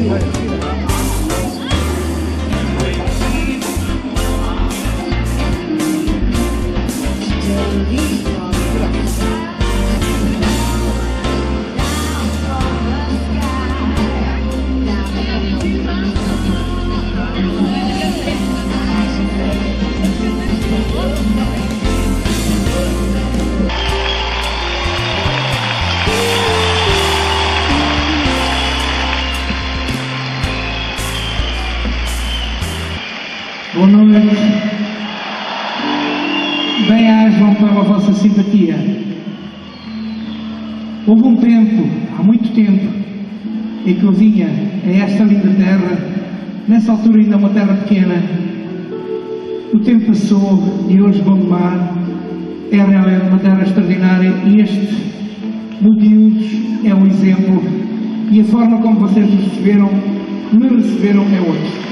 Boa noite. Bem-ajam pela vossa simpatia. Houve um tempo, há muito tempo, em que eu vinha a esta linda terra, nessa altura ainda uma terra pequena. O tempo passou e hoje Gondomar é realmente uma terra extraordinária e este Multiusos é um exemplo e a forma como vocês me receberam é outra.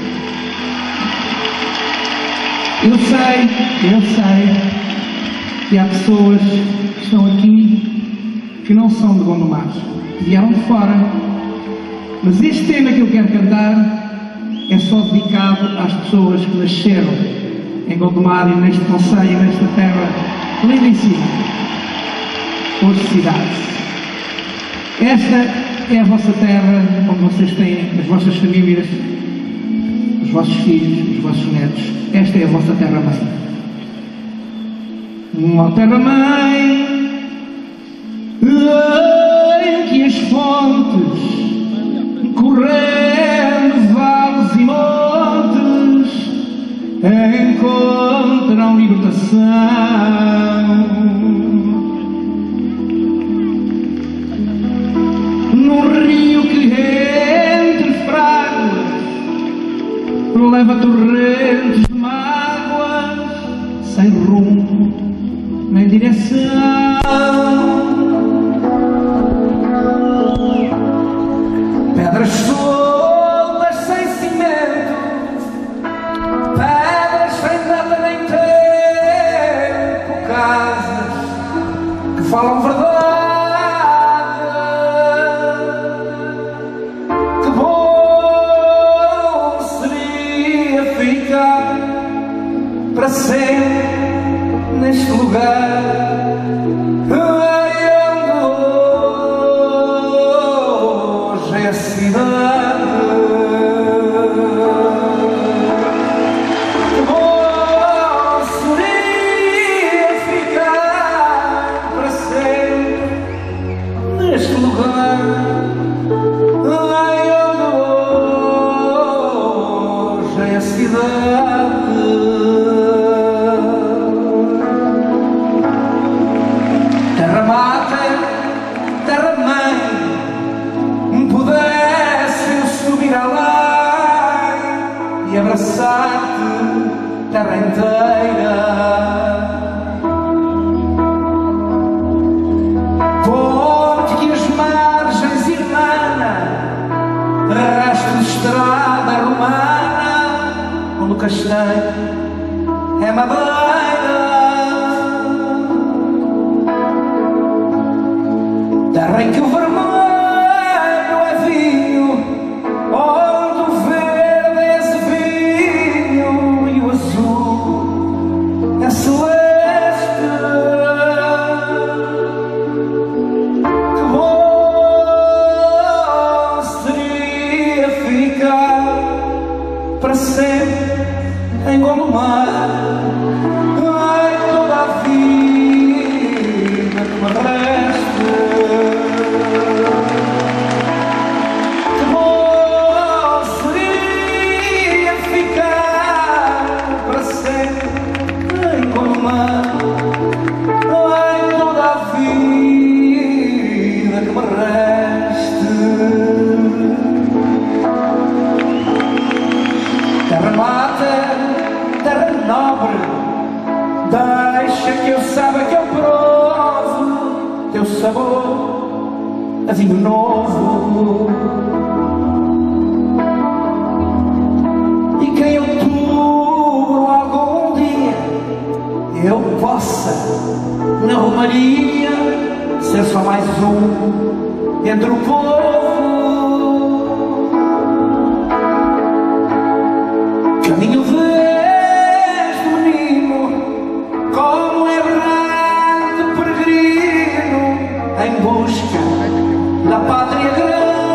Eu sei que há pessoas que estão aqui que não são de Gondomar, vieram de fora, mas este tema que eu quero cantar é só dedicado às pessoas que nasceram em Gondomar e neste concelho, nesta terra lindíssima, hoje cidade. Esta é a vossa terra, onde vocês têm as vossas famílias, os vossos filhos, os vossos netos. Esta é a vossa terra-mãe. Uma terra-mãe em que as fontes correndo vales e montes encontram libertação. Num rio que entre fragos leva torrentes de mágoas sem rumo nem direção. Pedras soltas sem cimento, pedras sem nada nem tempo, casas que falam verdade. Que bom seria ficar para sempre neste lugar. Terra inteira, ponte que as margens irmana, rastro de estrada romana, onde o castanho é madeira. Terra em que o vermelho é vinho, onde o verde é vinho e o azul é celeste. Que bom seria ficar para sempre em Gondomar, ai, toda a vida que me resta. Que bom seria ficar para sempre em Gondomar, ai, toda a vida que me resta. Terra mata, terra nobre, deixa que eu saiba que eu provo teu sabor a vinho novo. E que em outubro algum dia eu possa na romaria ser só mais um entre o povo. Caminho deste menino, como errante peregrino, em busca da pátria grande,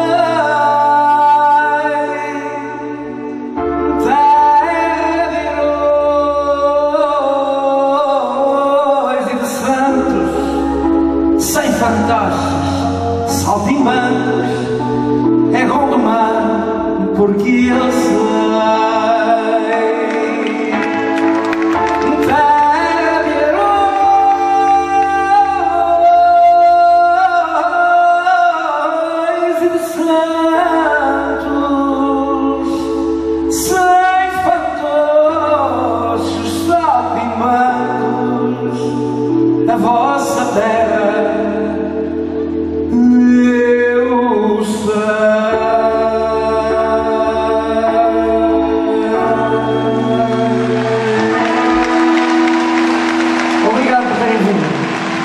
terra de heróis e de santos, sem fantoches, saltimbancos, é Gondomar, porque eu sei. A vossa terra eu sei. Obrigado por terem vindo.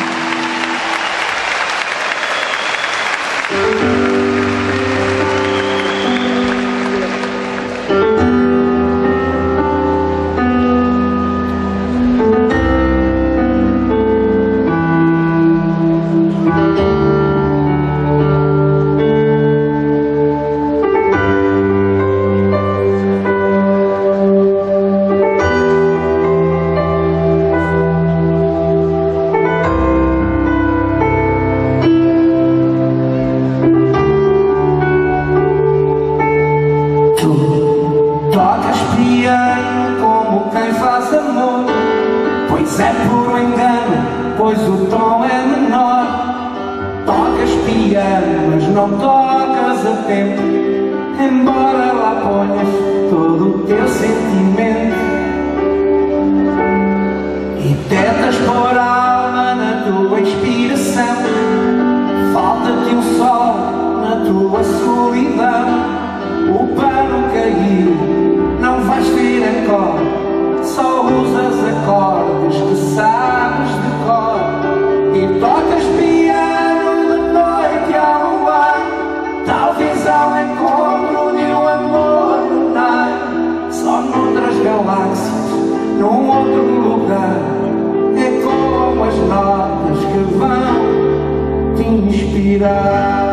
Como quem faz amor, pois é puro engano, pois o tom é menor. Tocas piano, mas não tocas a tempo, embora lá ponhas todo o teu sentimento. E tentas pôr alma na tua inspiração, falta-te um sol na tua solidão. O pano caiu, não vais ter acorde, só usas acordes que sabes de cor. E tocas piano de noite ao luar, talvez ao encontro de um amor lunar. Só noutras galáxias, num outro lugar, ecoam as notas que vão te inspirar.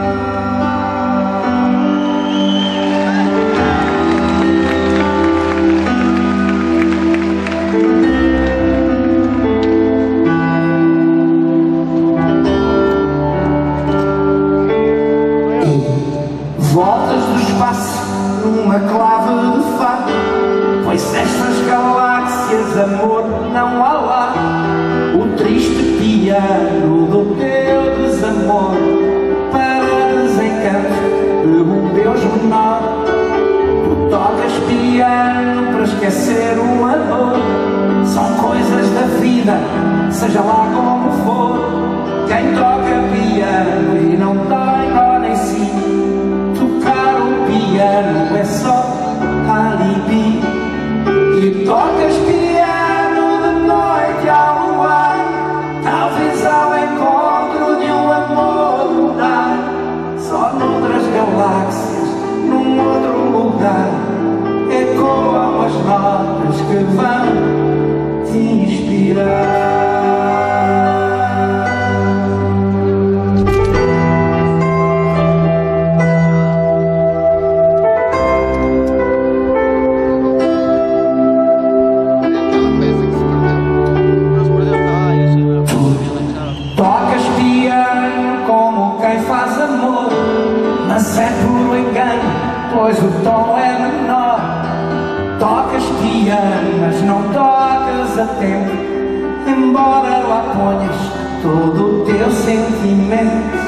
Voltas do espaço numa clave de fá, pois estas galáxias, amor, não há lá. O triste piano do teu desamor, para desencanto de Deus menor. Tu tocas piano para esquecer o amor, são coisas da vida, seja lá como for. Quem toca piano e não tem nó nem si, tocar o piano é só alibi. E tocas piano de noite ao luar, talvez ao encontro de um amor lunar. Só noutras galáxias, num outro lugar, ecoam as notas que vão te inspirar. Mas é puro engano, pois o tom é menor. Tocas piano, mas não tocas a tempo, embora lá ponhas todo o teu sentimento.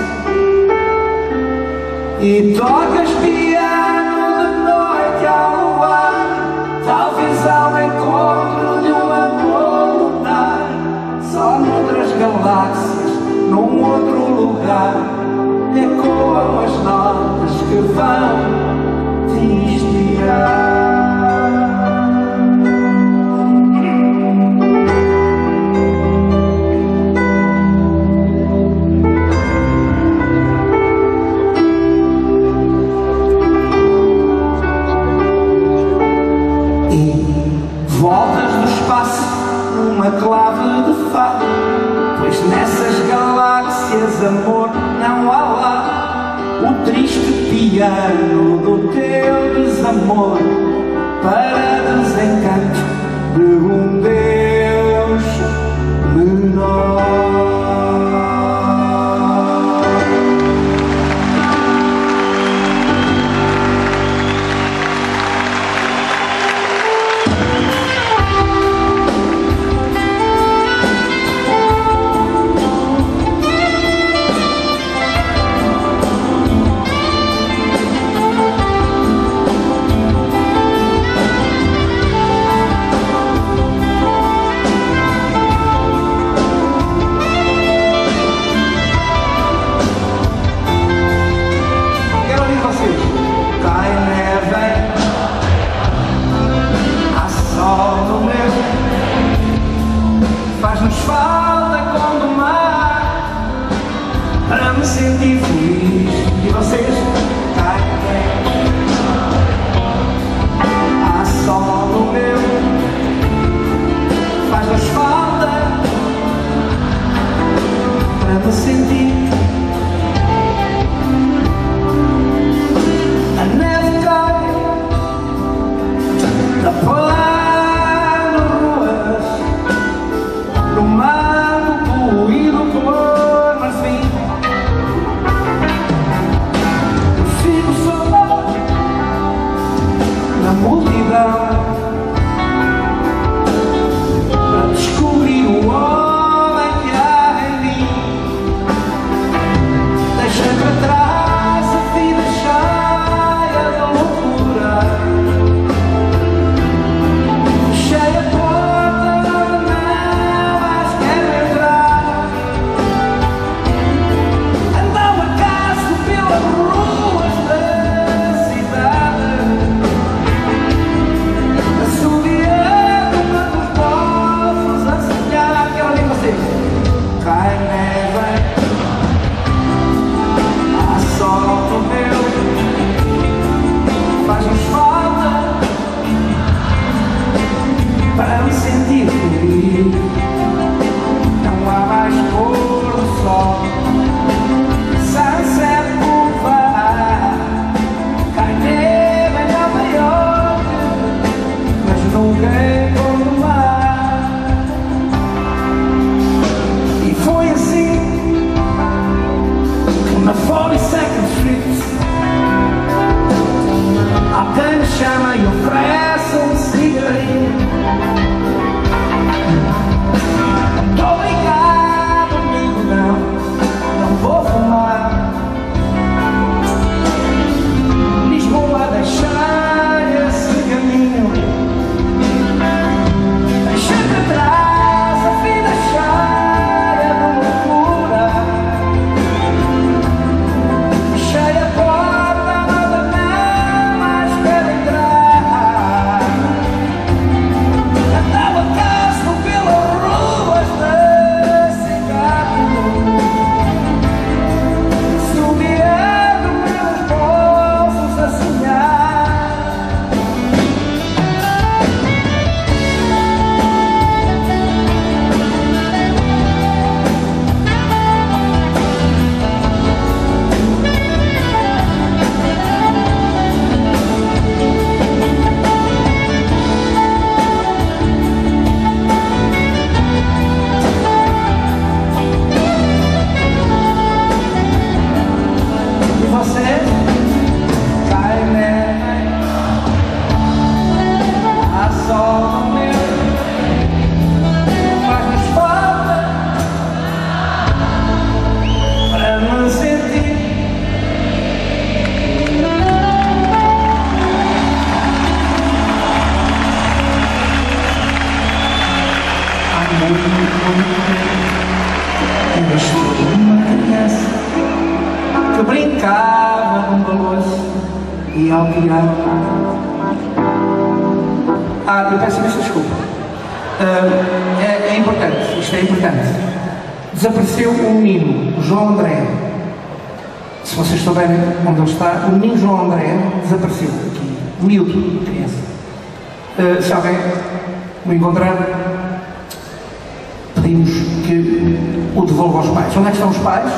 E tocas piano de noite ao luar, talvez ao encontro de um amor lunar. Só noutras galáxias, num outro lugar, ecoam as notas que vão te inspirar. numa clave de fado, pois nessas galáxias, amor, não há lá o triste piano do teu desamor, para desencanto de um Deus menor. Faz-nos falta quando o mar, para me sentir feliz. E vocês? Há sol no meu, faz-nos falta para me sentir. A neve cai da plano ruas, no manto poluído por marfim. Eu fico só na multidão para descobrir o homem que há em mim. Deixa para trás a vida cheia de loucura, cheia de faz-nos falta para me sentir feliz. Não há mais pôr do sol, sunset boulevard, cai neve em Nova York, mas nunca em Gondomar. E foi assim que na 42nd Street alguém me chama e oferece cigarinho. Muito obrigado, amigo, não vou fumar. Lisboa, deixar esse caminho, deixar para trás a vida cheia de loucura, cheia de porta, nada mais quero entrar. Andava casto pelas ruas da cidade, subindo meus bolsos a sonhar. E você? Cai neve, há sol no meu, faz-nos falta para me sentir. Há muito eu estou uma criança que brincava num balanço e ao piar. Eu peço imensa desculpa. É importante, isto é importante. Desapareceu um menino, o João André. Se vocês souberem onde ele está, o menino João André desapareceu aqui. Miúdo, criança. Se alguém o encontrar, o devolvo aos pais. Onde é que estão os pais?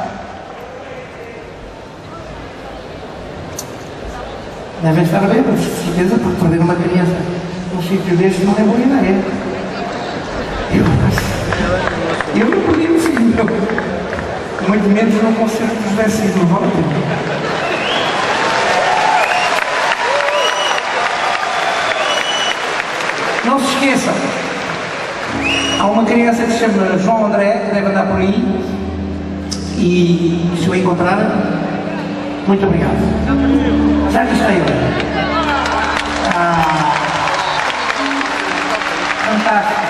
Devem estar bêbados, de certeza, porque perder uma criança num sítio deste não é boa ideia. Eu não perdi o filho meu. Muito menos num concerto dos 10 siglos. Não se esqueçam, há uma criança que se chama João André, que deve andar por aí, e se o encontrar, muito obrigado. Já que está ele. Fantástico.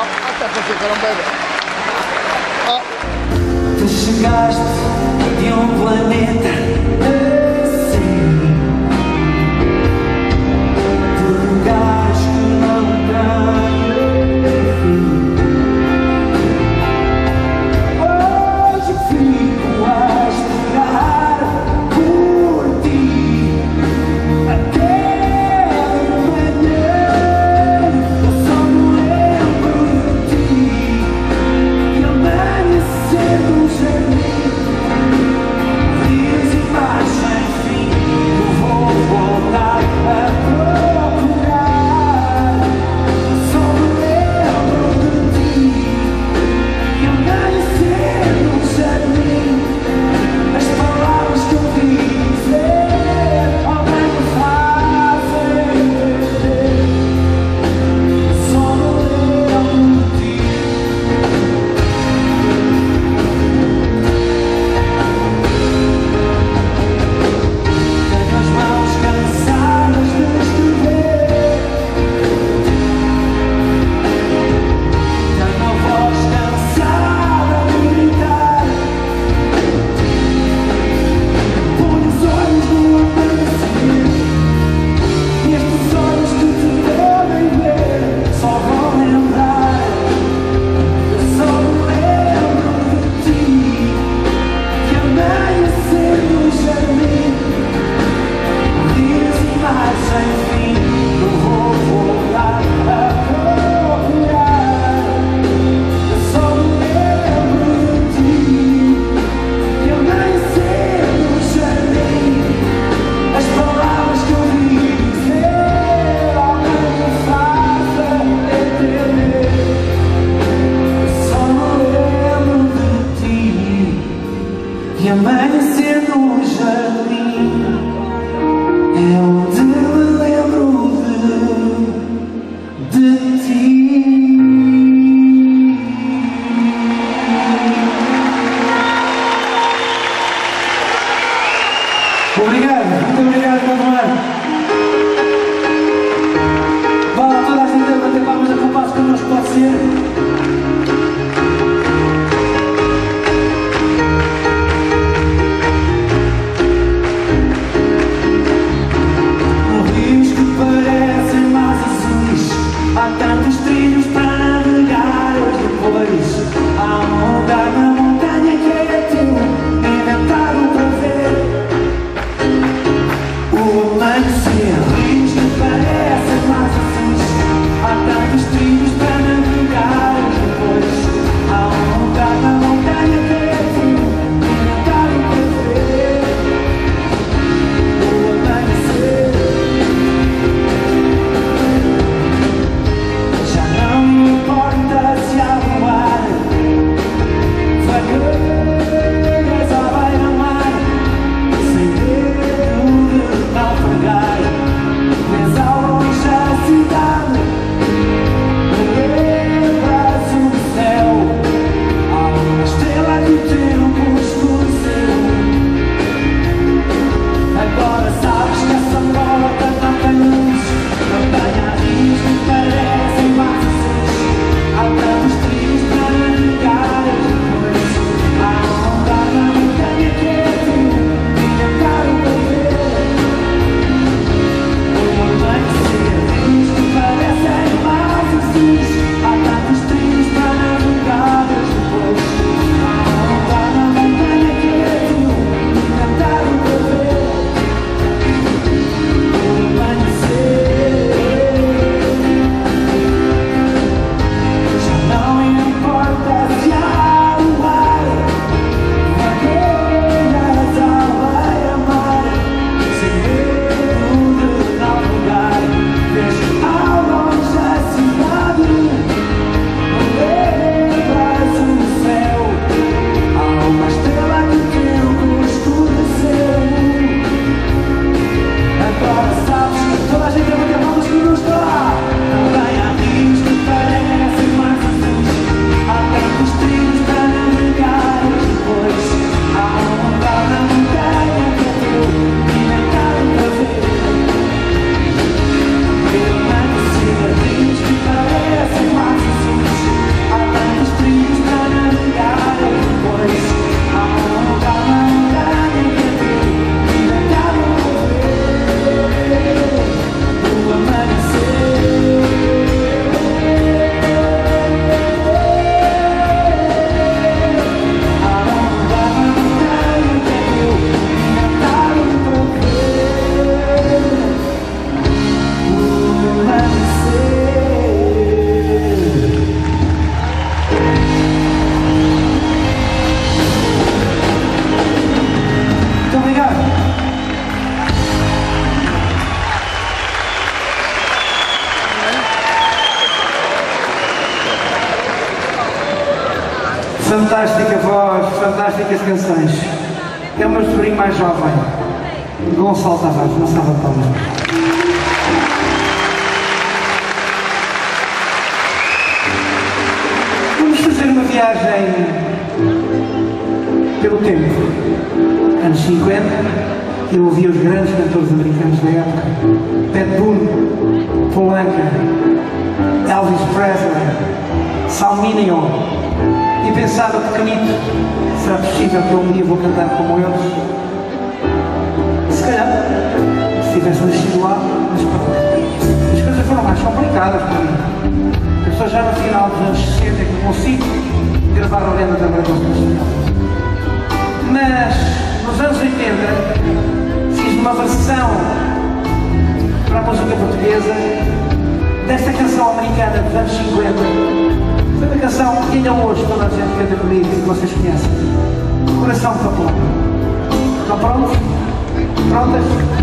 Tu chegaste de um planeta assim, de lugares que não têm fim. Hoje fico a esperar por ti até amanhã. Eu só me lembro de ti e amanhecer no jardim. Dias e mais sem fim, eu vou voltar a procurar. Eu só me lembro de ti e amanhecer no jardim. As palavras que eu vi dizer alguém me fazem entender. Só me lembro de ti. Tenho as mãos cansadas de escrever, tenho a voz cansada de gritar, ponho os olhos no amanhecer, e estes olhos que te devem ver só vão lembrar. Eu só me lembro de ti e amanhecer no jardim. Dias e mais sem fim, eu vou voltar a procurar. Eu só me lembro de ti e amanhecer no jardim. As palavras que eu vi dizer alguém me faça entender. Eu só me lembro de ti e amanhecer no jardim. É onde me lembro de ti. Obrigado, muito obrigado, Manuel. Vale toda a gente a bater palmas a compasso connosco, pode ser? Rios que parecem mais azuis, há tantos trilhos para navegar depois. Há um lugar na montanha que é teu, inventado para ver o amanhecer. Rios que parecem mais azuis, há tantos trilhos para navegar Fantástica voz, fantásticas canções. É o meu sobrinho mais jovem, Gonçalo Tavares, uma salva de palmas. Vamos fazer uma viagem pelo tempo. Anos 50, eu ouvi os grandes cantores americanos da época. Pat Boone, Paul Anka, Elvis Presley, Sal Mineo. E pensava, pequenito, será possível que eu um dia vou cantar como eles? Se calhar, se tivesse nascido lá, mas pronto. As coisas foram mais complicadas para mim. Eu só já no final dos anos 60 que consigo gravar a lenda da Brasil. Mas, nos anos 80, fiz uma versão para a música portuguesa desta canção americana dos anos 50. Foi uma canção que ainda hoje toda a gente canta comigo, que vocês conhecem. Coração de Papão. Estão prontos? Prontas?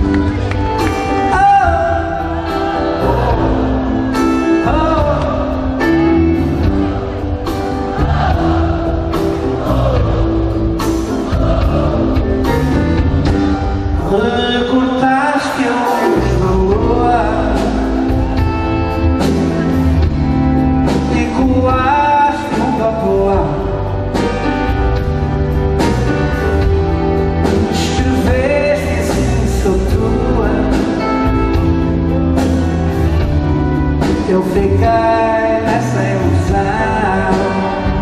Recortaste a luz da lua e colaste junto à tua. Escreveste assim, sou tua. Eu fiquei nessa ilusão.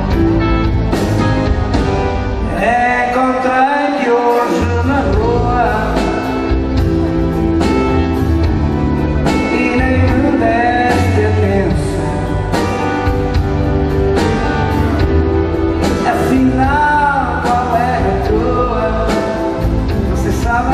Encontrei-te hoje na rua e nem me deste atenção. Afinal, qual é a tua? Vocês sabem?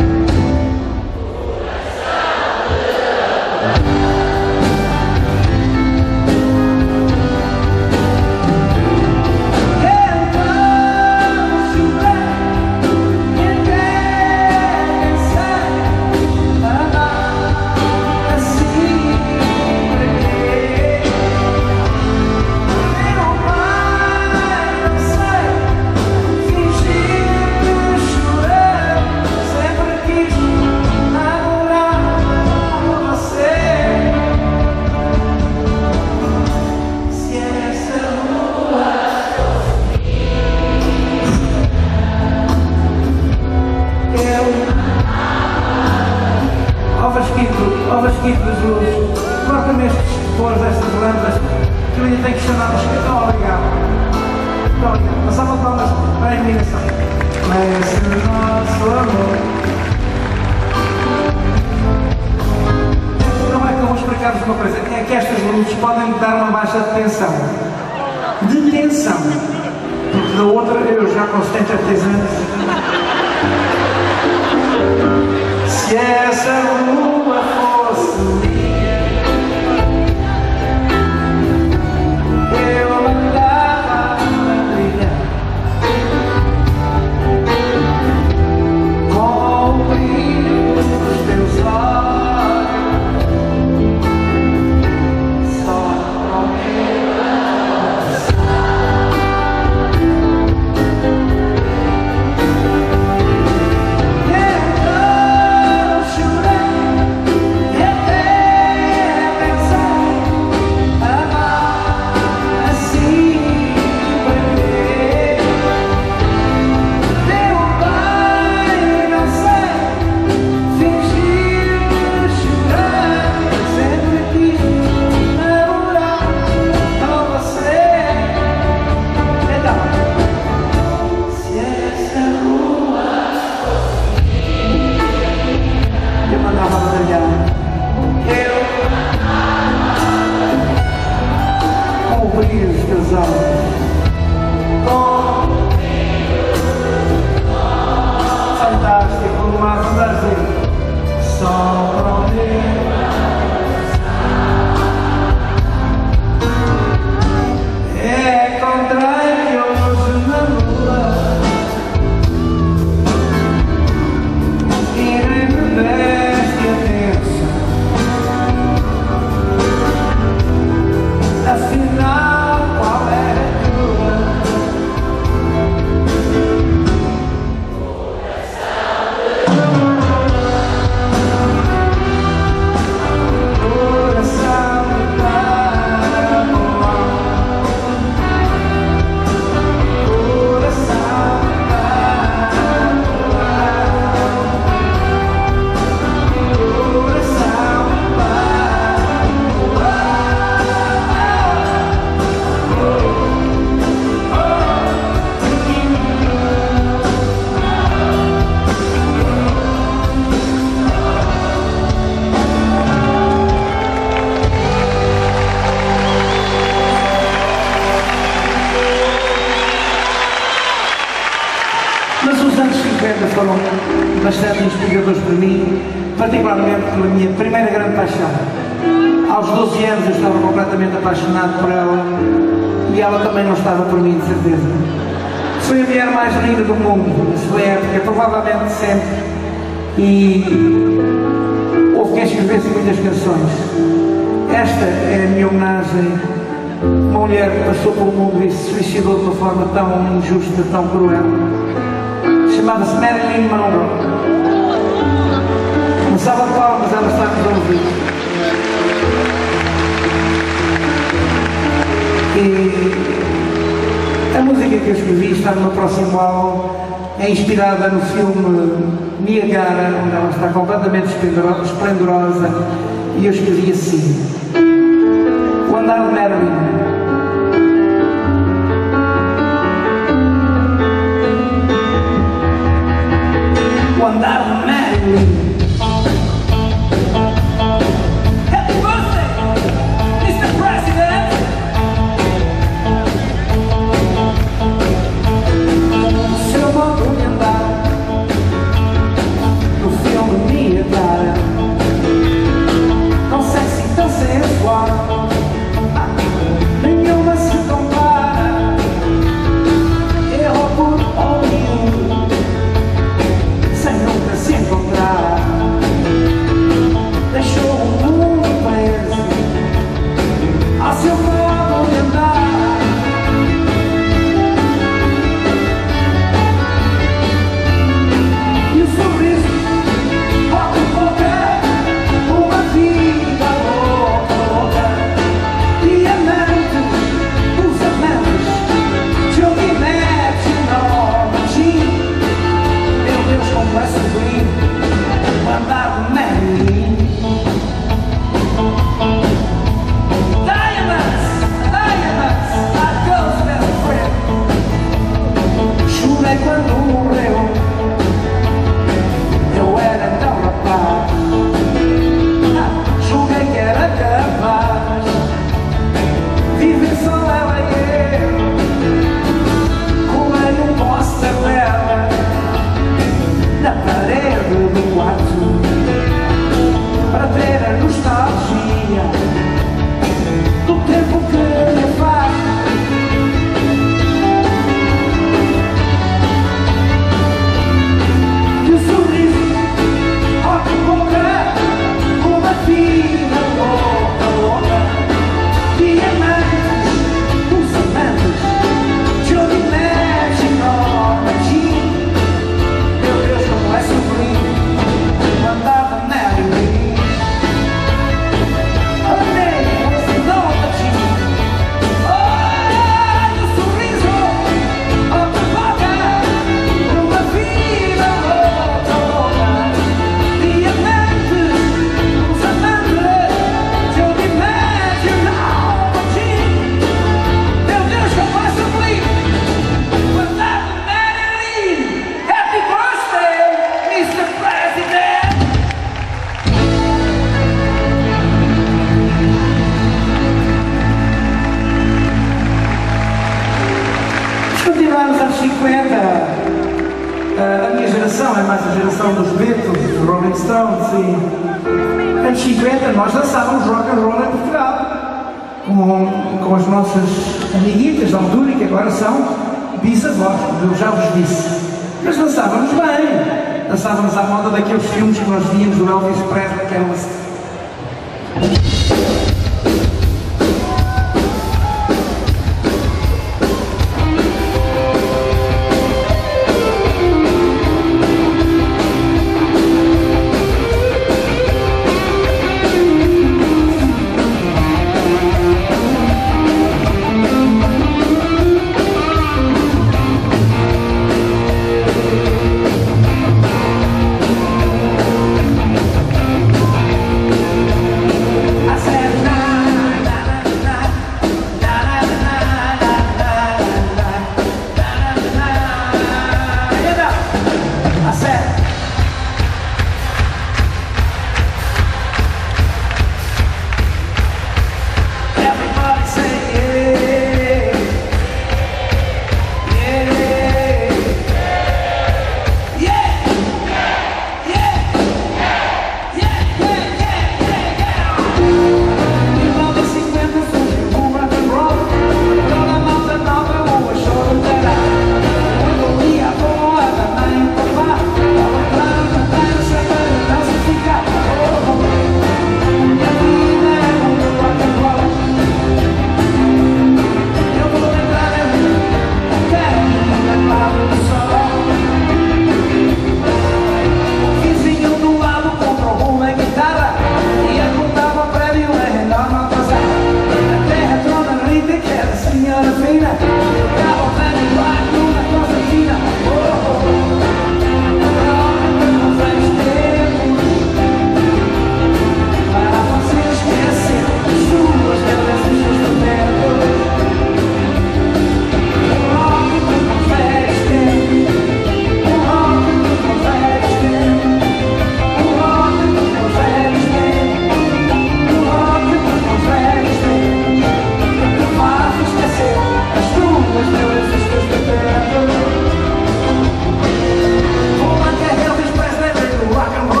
Ó Vasquito das Luzes, coloca-me estes cores destas lâmpadas que eu ainda tenho que chamar no escritório. Obrigado. Muito obrigado. Uma salva de palmas para a iluminação. Mas o nosso amor. Não é que eu vou explicar-vos uma coisa, é que estas luzes podem dar uma baixa de tensão. De tensão. Porque da outra eu já com 73 anos. Se essa lua fosse minha, eu andava a brilhar com o brilho dos teus olhos. Só com meu coração. 50 foram bastante inspiradores para mim, particularmente pela minha primeira grande paixão. Aos 12 anos eu estava completamente apaixonado por ela e ela também não estava por mim, de certeza. Foi a mulher mais linda do mundo na sua época, provavelmente sempre, e houve quem escrevesse muitas canções. Esta é a minha homenagem. Uma mulher que passou pelo mundo e se suicidou de uma forma tão injusta, tão cruel. Chamava-se Marilyn Monroe. Uma salva de palmas, ela está a ouvir. E a música que eu escrevi está no meu próximo álbum, é inspirada no filme Niagara, onde ela está completamente esplendorosa, e eu escrevi assim: O Andar de Marilyn. O Andar de Marilyn. Happy birthday, Mr. President! O seu modo de andar no filme Niagara, tão sexy, tão sensual, nenhuma se compara. Errou por Hollywood sem nunca se encontrar. Deixou o mundo preso ao seu modo de andar. E o sorriso, boca em boca, uma vida louca, louca. Diamantes, os amantes, Johnny Depp, Norma Jean. Meu Deus, como é sublime o andar de Marilyn. Diamonds, diamonds, our girl's best friend. Chorei quando morreu, eu era tão rapaz. Julguei que era capaz viver só ela e eu. Colei póster dela na parede do quarto para ter a nostalgia do tempo que me faz. E o sorriso, boca em boca, uma vida louca, louca. Diamantes, os amantes, Johnny Depp e Norma Jean. Meu Deus, como é sublime o andar de Marilyn. Amei, você Norma Jean. Oh, o sorriso, boca em boca, uma vida louca, louca. Diamantes, os amantes, Johnny Depp e Norma Jean. Meu Deus, como é sublime o andar de Marilyn. Happy birthday, Mr. President! Continuamos aos 50. A minha geração é mais a geração dos Beatles, dos Rolling Stones, e anos 50 nós dançávamos rock and roll em Portugal com as nossas amiguitas da altura, que agora são bisavós, como eu já vos disse. Mas dançávamos bem, dançávamos à moda daqueles filmes que nós víamos do Elvis Presley, que era uma...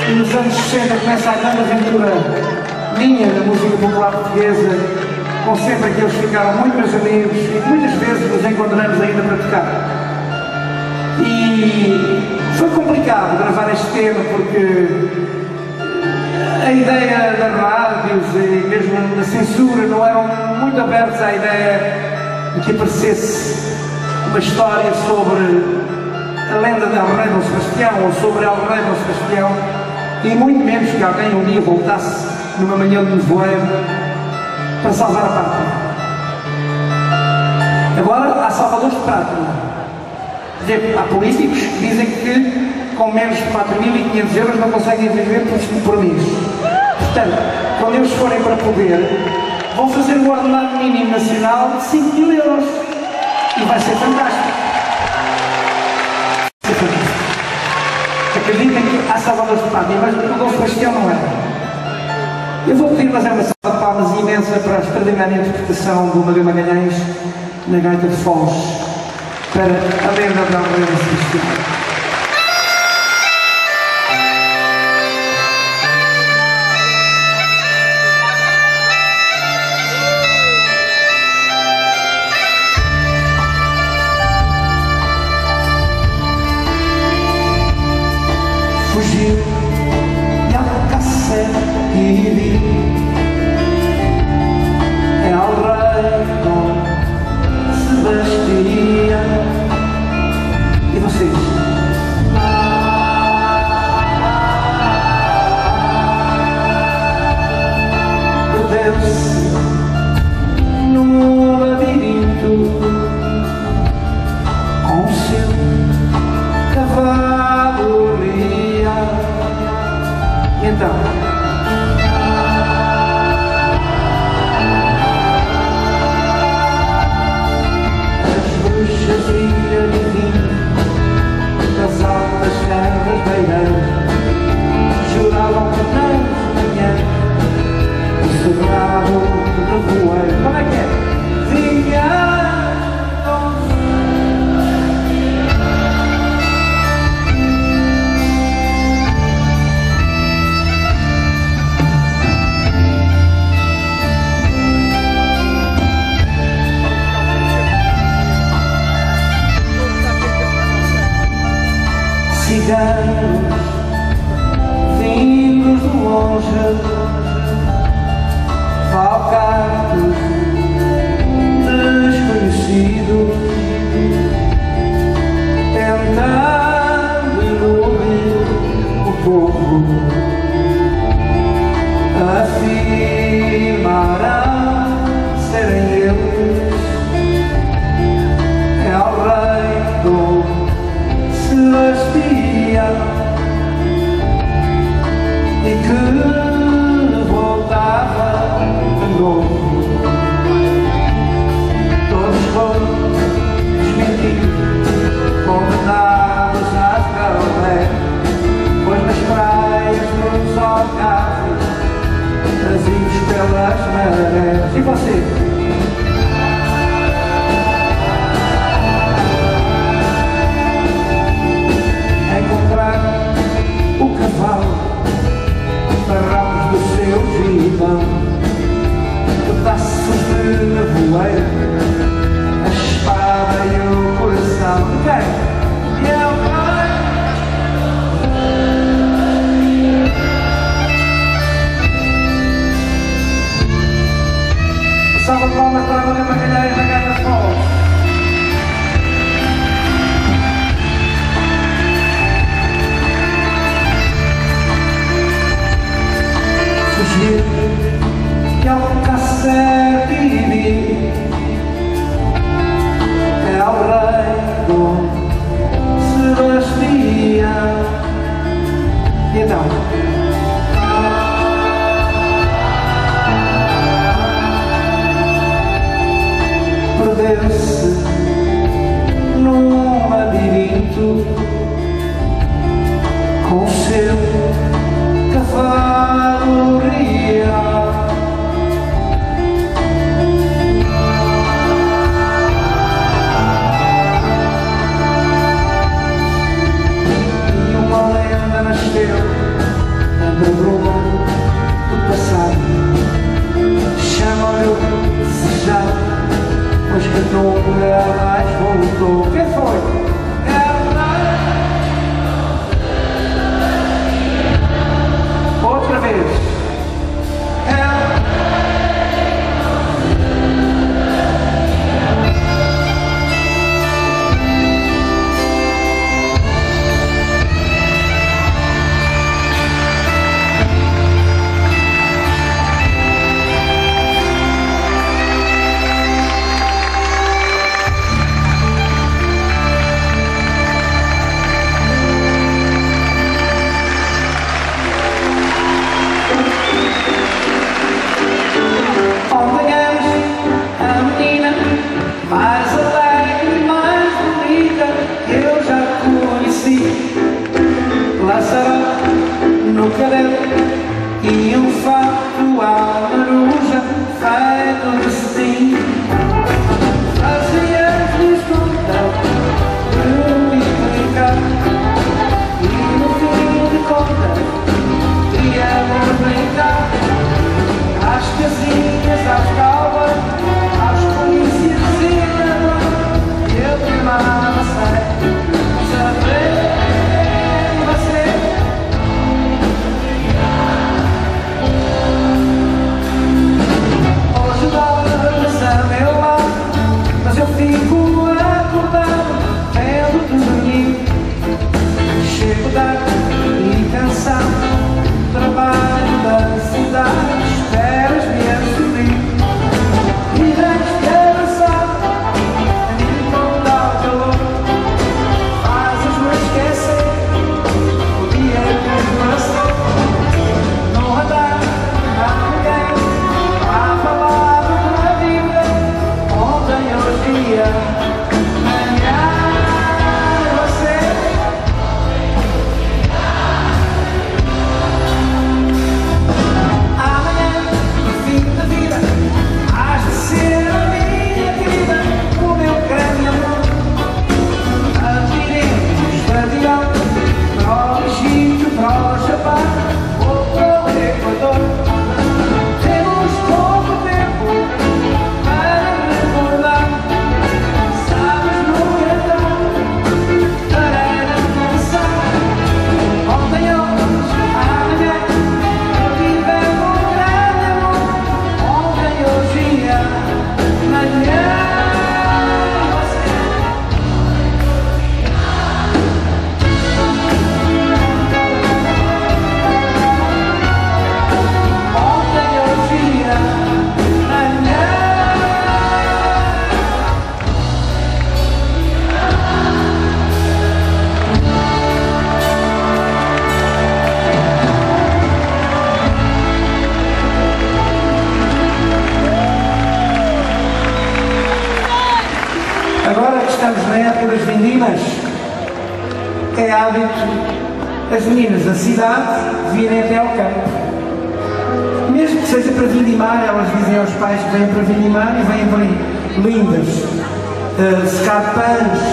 E nos anos 60 começa a grande aventura minha da música popular portuguesa, com sempre aqueles que ficaram muito meus amigos e que muitas vezes nos encontramos ainda para tocar. E foi complicado gravar este tema porque a ideia das rádios e mesmo da censura não eram muito abertos à ideia de que aparecesse uma história sobre a lenda de El Rei Dom Sebastião ou sobre El Rei Dom Sebastião, e muito menos que alguém um dia voltasse numa manhã de nevoeiro para salvar a pátria. Agora há salvadores de pátria. Há políticos que dizem que com menos de 4.500 euros não conseguem viver por mês. Portanto, quando eles forem para poder, vão fazer o ordenado mínimo nacional de 5.000 euros. E vai ser fantástico. Vai ser fantástico. Acreditem que há salvadores de pátria, mas o Dom Sebastião não é. Eu vou pedir, mas é uma salva de palmas imensa para a extraordinária interpretação do Maria Magalhães na gaita de Foz, para a lenda da El Rei Dom Sebastião. Fugiu de Alcácer e vi El Rei Dom Sebastião. E vocês? Perdeu-se no labirinto com o seu cavalo ria. E então? As bruxas iam e vinham das altas terras beiras, juravam que não vinha o sagrado nevoeiro. Como é que é? Vinha ciganos vindos de longe, falcados desconhecidos, tentando iludir o povo, afirmarão serem eles El Rei Dom Sebastião, e que voltava de novo. Todos cadete e um fato à maruja feito de cetim. Fazia-lhes contar, multiplicar, e no fim de contas íamos brincar às casinhas, às calvas, às polícias e na eu te amava sem saber você. Hoje dormes a meu lado, mas eu fico acordado vendo-te dormir. Chego tarde e cansado, trabalho da cidade, esperas-me a subir. E vens abraçado, a mim não dá o calor, fazes-me esquecer o dia que passou. Não andar a ninguém, a palavra da vida, ontem, hoje, dia, amanhã você. Amanhã, no fim da vida, hás de ser a minha querida, o meu grande amor. Atiremos de avião para o Egito, para o Japão ou para o Equador. Temos pouco tempo para recordar, sabes, nunca é tarde para recomeçar. Ontem, hoje, amanhã, eu vivo um grande amor. Ontem, hoje, amanhã você. Ontem, hoje, amanhã. Agora que estamos na época das vindimas, é hábito as meninas da cidade virem até ao campo. Mesmo que seja para vindimar, elas dizem aos pais que vêm para vindimar e vêm bem lindas. Scarpans,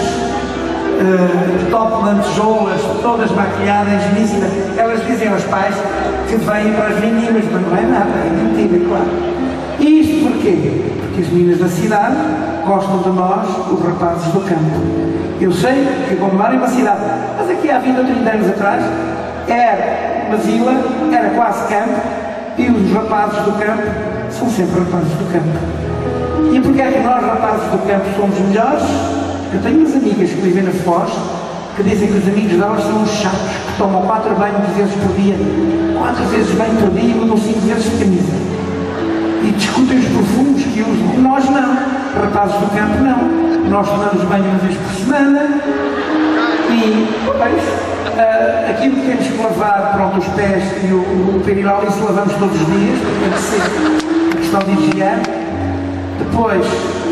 top lantejoulas, todas maquilhadas, geníssimas. Elas dizem aos pais que vêm para as vindimas, mas não é nada, é mentira, claro. E isto porquê? Porque as meninas da cidade gostam de nós, os rapazes do campo. Eu sei que Gondomar é uma cidade, mas aqui há 20 ou 30 anos atrás era uma vila, era quase campo, e os rapazes do campo são sempre rapazes do campo. E porquê é que nós, rapazes do campo, somos melhores? Eu tenho umas amigas que vivem na Foz que dizem que os amigos delas são uns chatos, que tomam 4 banhos vezes por dia, 4 vezes banho por dia e mudam 5 vezes de camisa. E discutem os perfumes que usam. Nós não, rapazes do campo não. Nós tomamos banho uma vez por semana e, pois, aquilo que temos que lavar, pronto, os pés e o peniral, isso lavamos todos os dias, tem que ser a questão de higiene. Depois,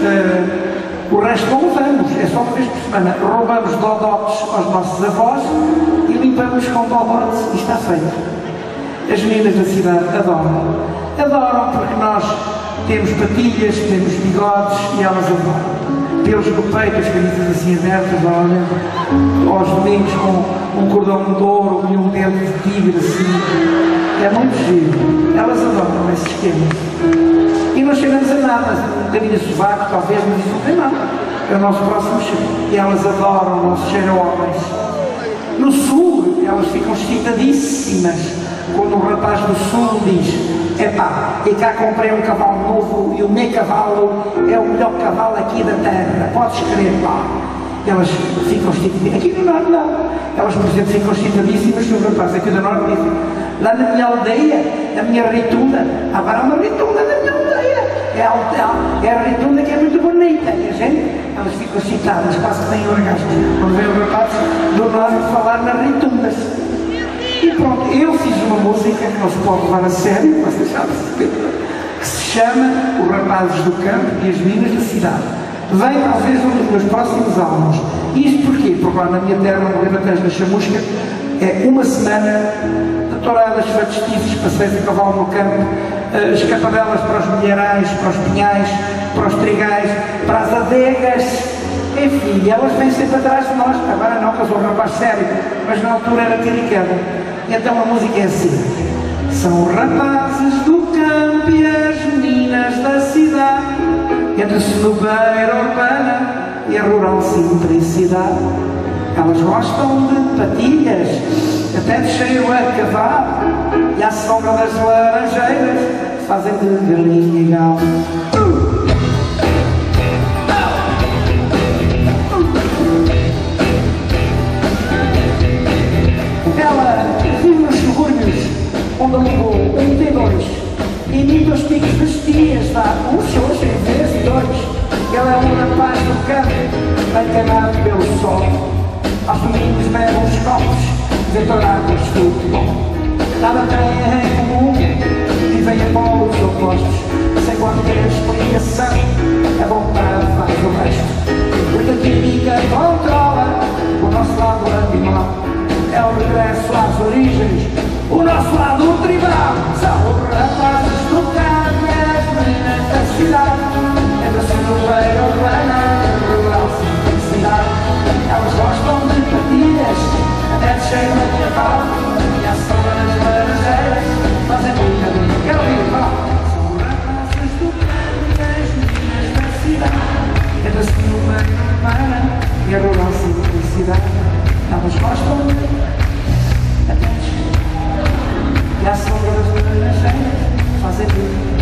o resto não lavamos, é só uma vez por semana. Roubamos dodotes aos nossos avós e limpamos com dodotes e está feito. As meninas da cidade adoram. Adoram porque nós temos patilhas, temos bigodes e elas adoram. Pelos do peito, as camisas assim abertas, normalmente, aos domingos com um cordão de ouro e um dedo de tigre assim. É muito giro. Elas adoram esses esquemas. E não chegamos a nada, um bocadinho de sovaco talvez, mas isso não tem nada. É o nosso próximo cheiro. E elas adoram o nosso cheiro a homens. No sul, elas ficam excitadíssimas quando o rapaz do sul diz: epá, e cá comprei um cavalo novo e o meu cavalo é o melhor cavalo aqui da terra, podes crer lá. Elas ficam excitadíssimas. Aqui no norte não. Elas, por exemplo, ficam excitadíssimas se o rapaz aqui do norte diz: lá na minha aldeia, na minha ritunda, agora há uma ritunda na minha aldeia. É a ritunda que é muito bonita. E a gente, elas ficam excitadas, quase que têm orgasmo quando vê o rapaz do norte falar nas ritundas. E pronto, eu fiz uma música que não se pode levar a sério, vocês sabem, que se chama Os Rapazes do Campo e as Meninas da Cidade. Vem talvez um dos meus próximos álbuns. Isto porquê? Porque lá na minha terra, no Ribatejo da Chamusca, é uma semana de touradas, festestices, passeios a cavalo no campo, escapadelas para os milharais, para os pinhais, para os trigais, para as adegas. Enfim, elas vêm sempre atrás de nós. Agora não, que eu sou um rapaz sério, mas na altura era tiro e queda. Então a música é assim: são rapazes do campo e as meninas da cidade, entre a cenubeira urbana e a rural simplicidade. Elas gostam de patilhas, até de cheiro a cavalo, e à sombra das laranjeiras fazem de galinha e galo. Ela vive nos subúrbios, onde levou um T2, imita os picos das tias, dá um xoxo em vez de dois. Ela é um rapaz do campo, encanado pelo sol. Aos domingos bebe uns copos, detonados de futebol. Nada têm em comum, vivem em polos opostos, sem qualquer explicação, a vontade faz o resto. Porque a química controla o nosso lado animal. É o regresso às origens, o nosso lado tribal. São os rapazes do campo e as meninas da cidade, entre a cenubeira urbana e a rural simplicidade. Elas gostam de patilhas, até de cheiro a cavalo, e à sombra das laranjeiras fazem muita vida. Quero ouvir, vá! São os rapazes do campo e as meninas da cidade, entre a cenubeira urbana e a rural simplicidade. Elas gostam de e a sombra das laranjeiras fazem tudo.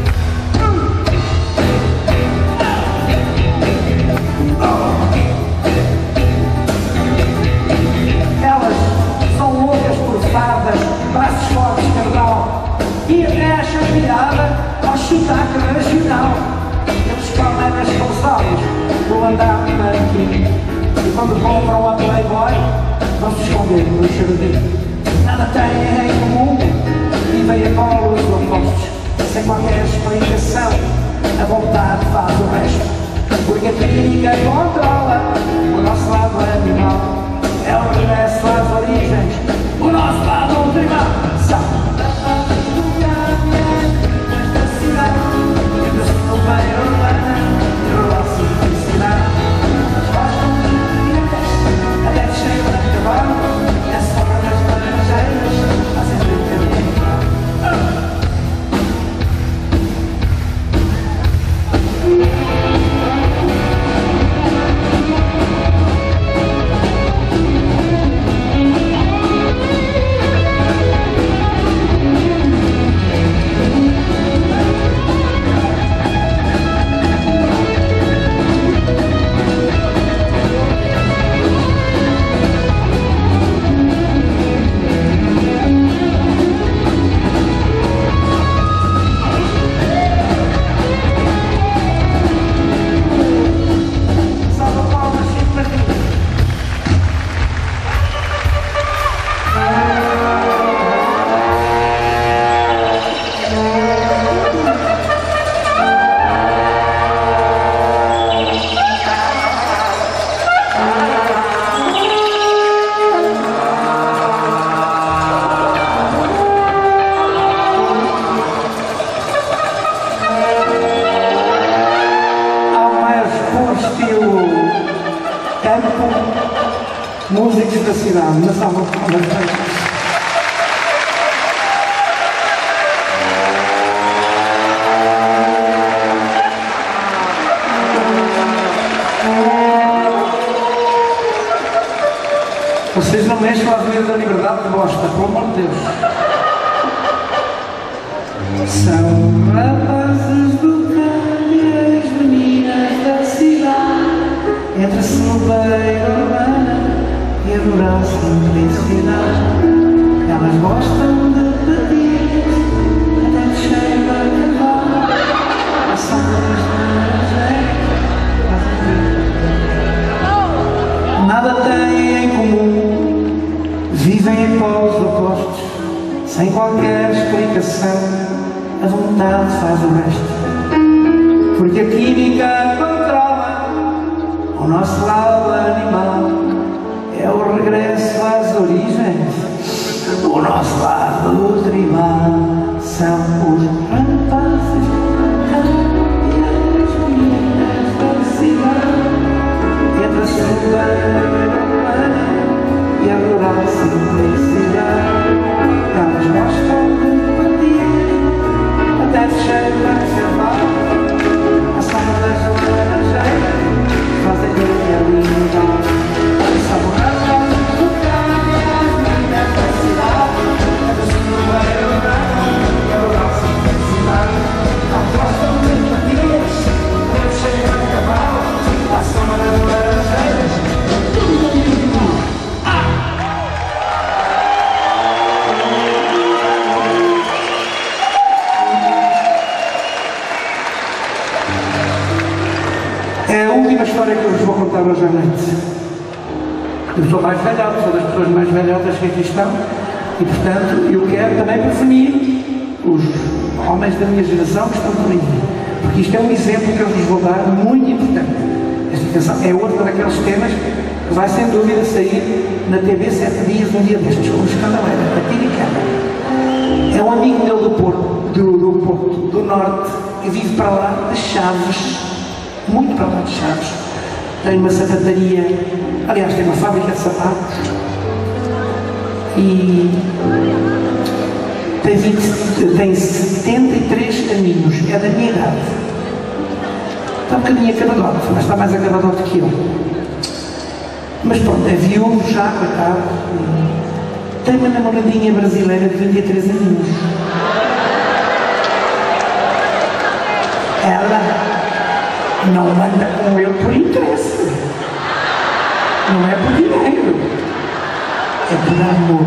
Elas são loucas por fadas, braços fortes, cardal, e até acham piada ao sotaque regional. Eles comem nas calçadas do andar de manequim, e quando compram a Playboy vão se esconder no jardim. Nada têm em comum, vivem a polos opostos, sem qualquer explicação, a vontade faz o resto. Porque a química controla o nosso lado animal. É o regresso às origens, o nosso lado tribal. São rapazes do campo e as meninas da cidade, entre a cenubeira urbana e a rural simplicidade. Elas gostam de patilhas, até de cheiro a cavalo, e a sombra das laranjeiras fazem brincadeira. Músicos da cidade, na salva de palmas. Vocês não mexem com a Avenida da Liberdade de bosta, pelo amor de Deus. São rapazes do campo e as meninas da cidade, entre a cenubeira urbana e a rural simplicidade. Elas gostam de patilhas, até de cheiro a cavalo, a sombra das laranjeiras fazem. Nada têm em comum, vivem em polos opostos, sem qualquer explicação, a vontade faz o resto. Porque a química controla o nosso lado animal. É o regresso às origens, o nosso lado são os rapazes e as meninas da cidade, entre a solteira humana e a rural simplicidade. Elas gostam de partir até cheio de carnaval, a sombra das laranjeiras fazem bem a linda. Saborando o carro e as meninas da cidade, entre a solteira humana e a rural simplicidade. Elas gostam de partir até cheio de carnaval, a sombra das laranjeiras. É a última história que eu vos vou contar hoje à noite. Eu sou mais velhote, sou das pessoas mais velhotas que aqui estão e, portanto, eu quero também prevenir os homens da minha geração que estão por aí, porque isto é um exemplo que eu vos vou dar muito importante. Esta canção é outro daqueles temas que vai sem dúvida sair na TV 7 dias, um dia destes, com escandaleira, a Tiricana. É um amigo meu do Porto, do Norte, que vive para lá de Chaves, muito para lá de Chaves. Tem uma sapataria, aliás, tem uma fábrica de sapatos e tem 73 aninhos, é da minha idade. Está um bocadinho acabadote, mas está mais acabadote que eu. Mas pronto, é viúvo já, coitado. Tem uma namoradinha brasileira de 23 aninhos. Ela não anda com ele por interesse, não é por dinheiro, é por amor.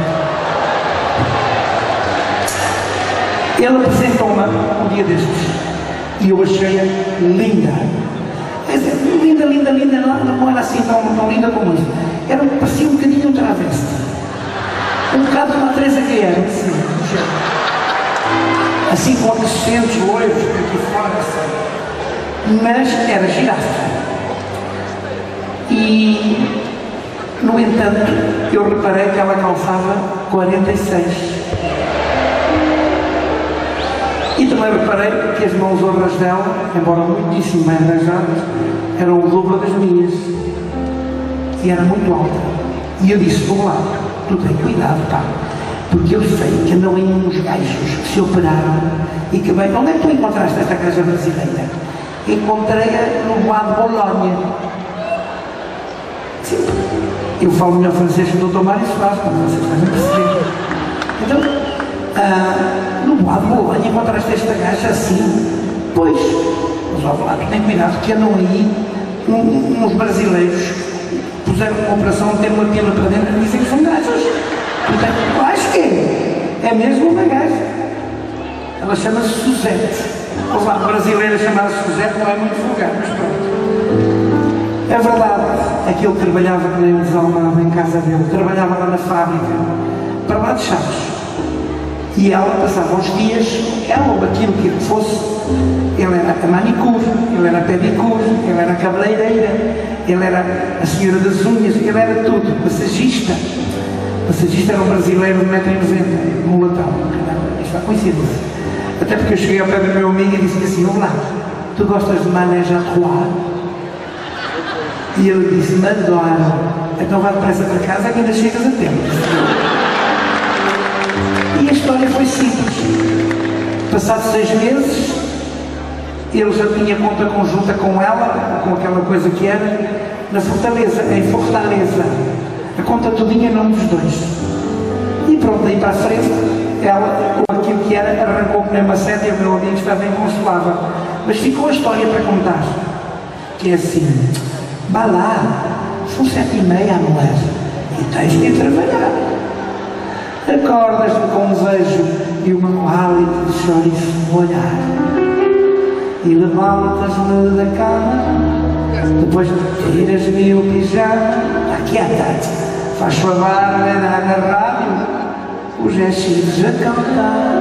Ele apresentou-me um dia destes e eu achei-a linda. Quer dizer, linda, linda, linda, não era assim tão linda como isso. Parecia um bocadinho um travesti, um bocado uma Teresa Guilherme, assim com acrescentos loiros aqui fora, assim. Mas era girafa. E, no entanto, eu reparei que ela calçava 46. E também reparei que as mãos obras dela, embora muitíssimo bem arranjadas, eram o dobro das minhas. E era muito alta. E eu disse: vou lá, tu tem cuidado, pá, porque eu sei que andam aí uns gajos que se operaram e que bem. Onde é que tu encontraste esta gaja brasileira? Encontrei-a no Bois de Bologna. Sim, eu falo melhor francês que o Dr. Mário Soares, como vocês devem perceber. Então, no Bois de Bologna encontraste esta gaja assim? Pois, mas ó, lá, tem cuidado que andam aí uns brasileiros que puseram uma operação, tem uma pena para dentro e dizem que são gajas. Portanto, acho que é mesmo uma gaja. Ela chama-se Suzette. Ou lá, brasileira chamada-se Suzette, não é muito vulgar, mas pronto. É verdade, aquele que trabalhava que nem um desalmado em casa dele, trabalhava lá na fábrica, para lá de Chaves. E ela passava uns dias, ela ou aquilo que fosse, ele era a manicure, ele era a pedicure, ele era a cabeleireira, ele era a senhora das unhas, ele era tudo, massagista. Massagista era um brasileiro de 1,90m, mulatão, isto é coincidência. Até porque eu cheguei ao pé do meu amigo e disse assim: olá, tu gostas de manège à trois? E ele disse: adoro. Então vá depressa para casa que ainda chegas a tempo. E a história foi simples. Passados 6 meses, ele já tinha conta conjunta com ela, com aquela coisa que era, na Fortaleza, em Fortaleza. A conta todinha em nome dos dois. E pronto, daí para a frente, ela, com aquilo que era, arrancou com uma sede e o meu amigo estava inconsolável. Mas ficou a história para contar, que é assim: vá lá, são 7h30, mulher, e tens de ir trabalhar. Acordas-me com um desejo e uma hálito de chouriço no olhar, e levantas-me da cama, depois tiras-me o pijama, aqui à tarde, faz favor, vai dar na rádio os X a cantar.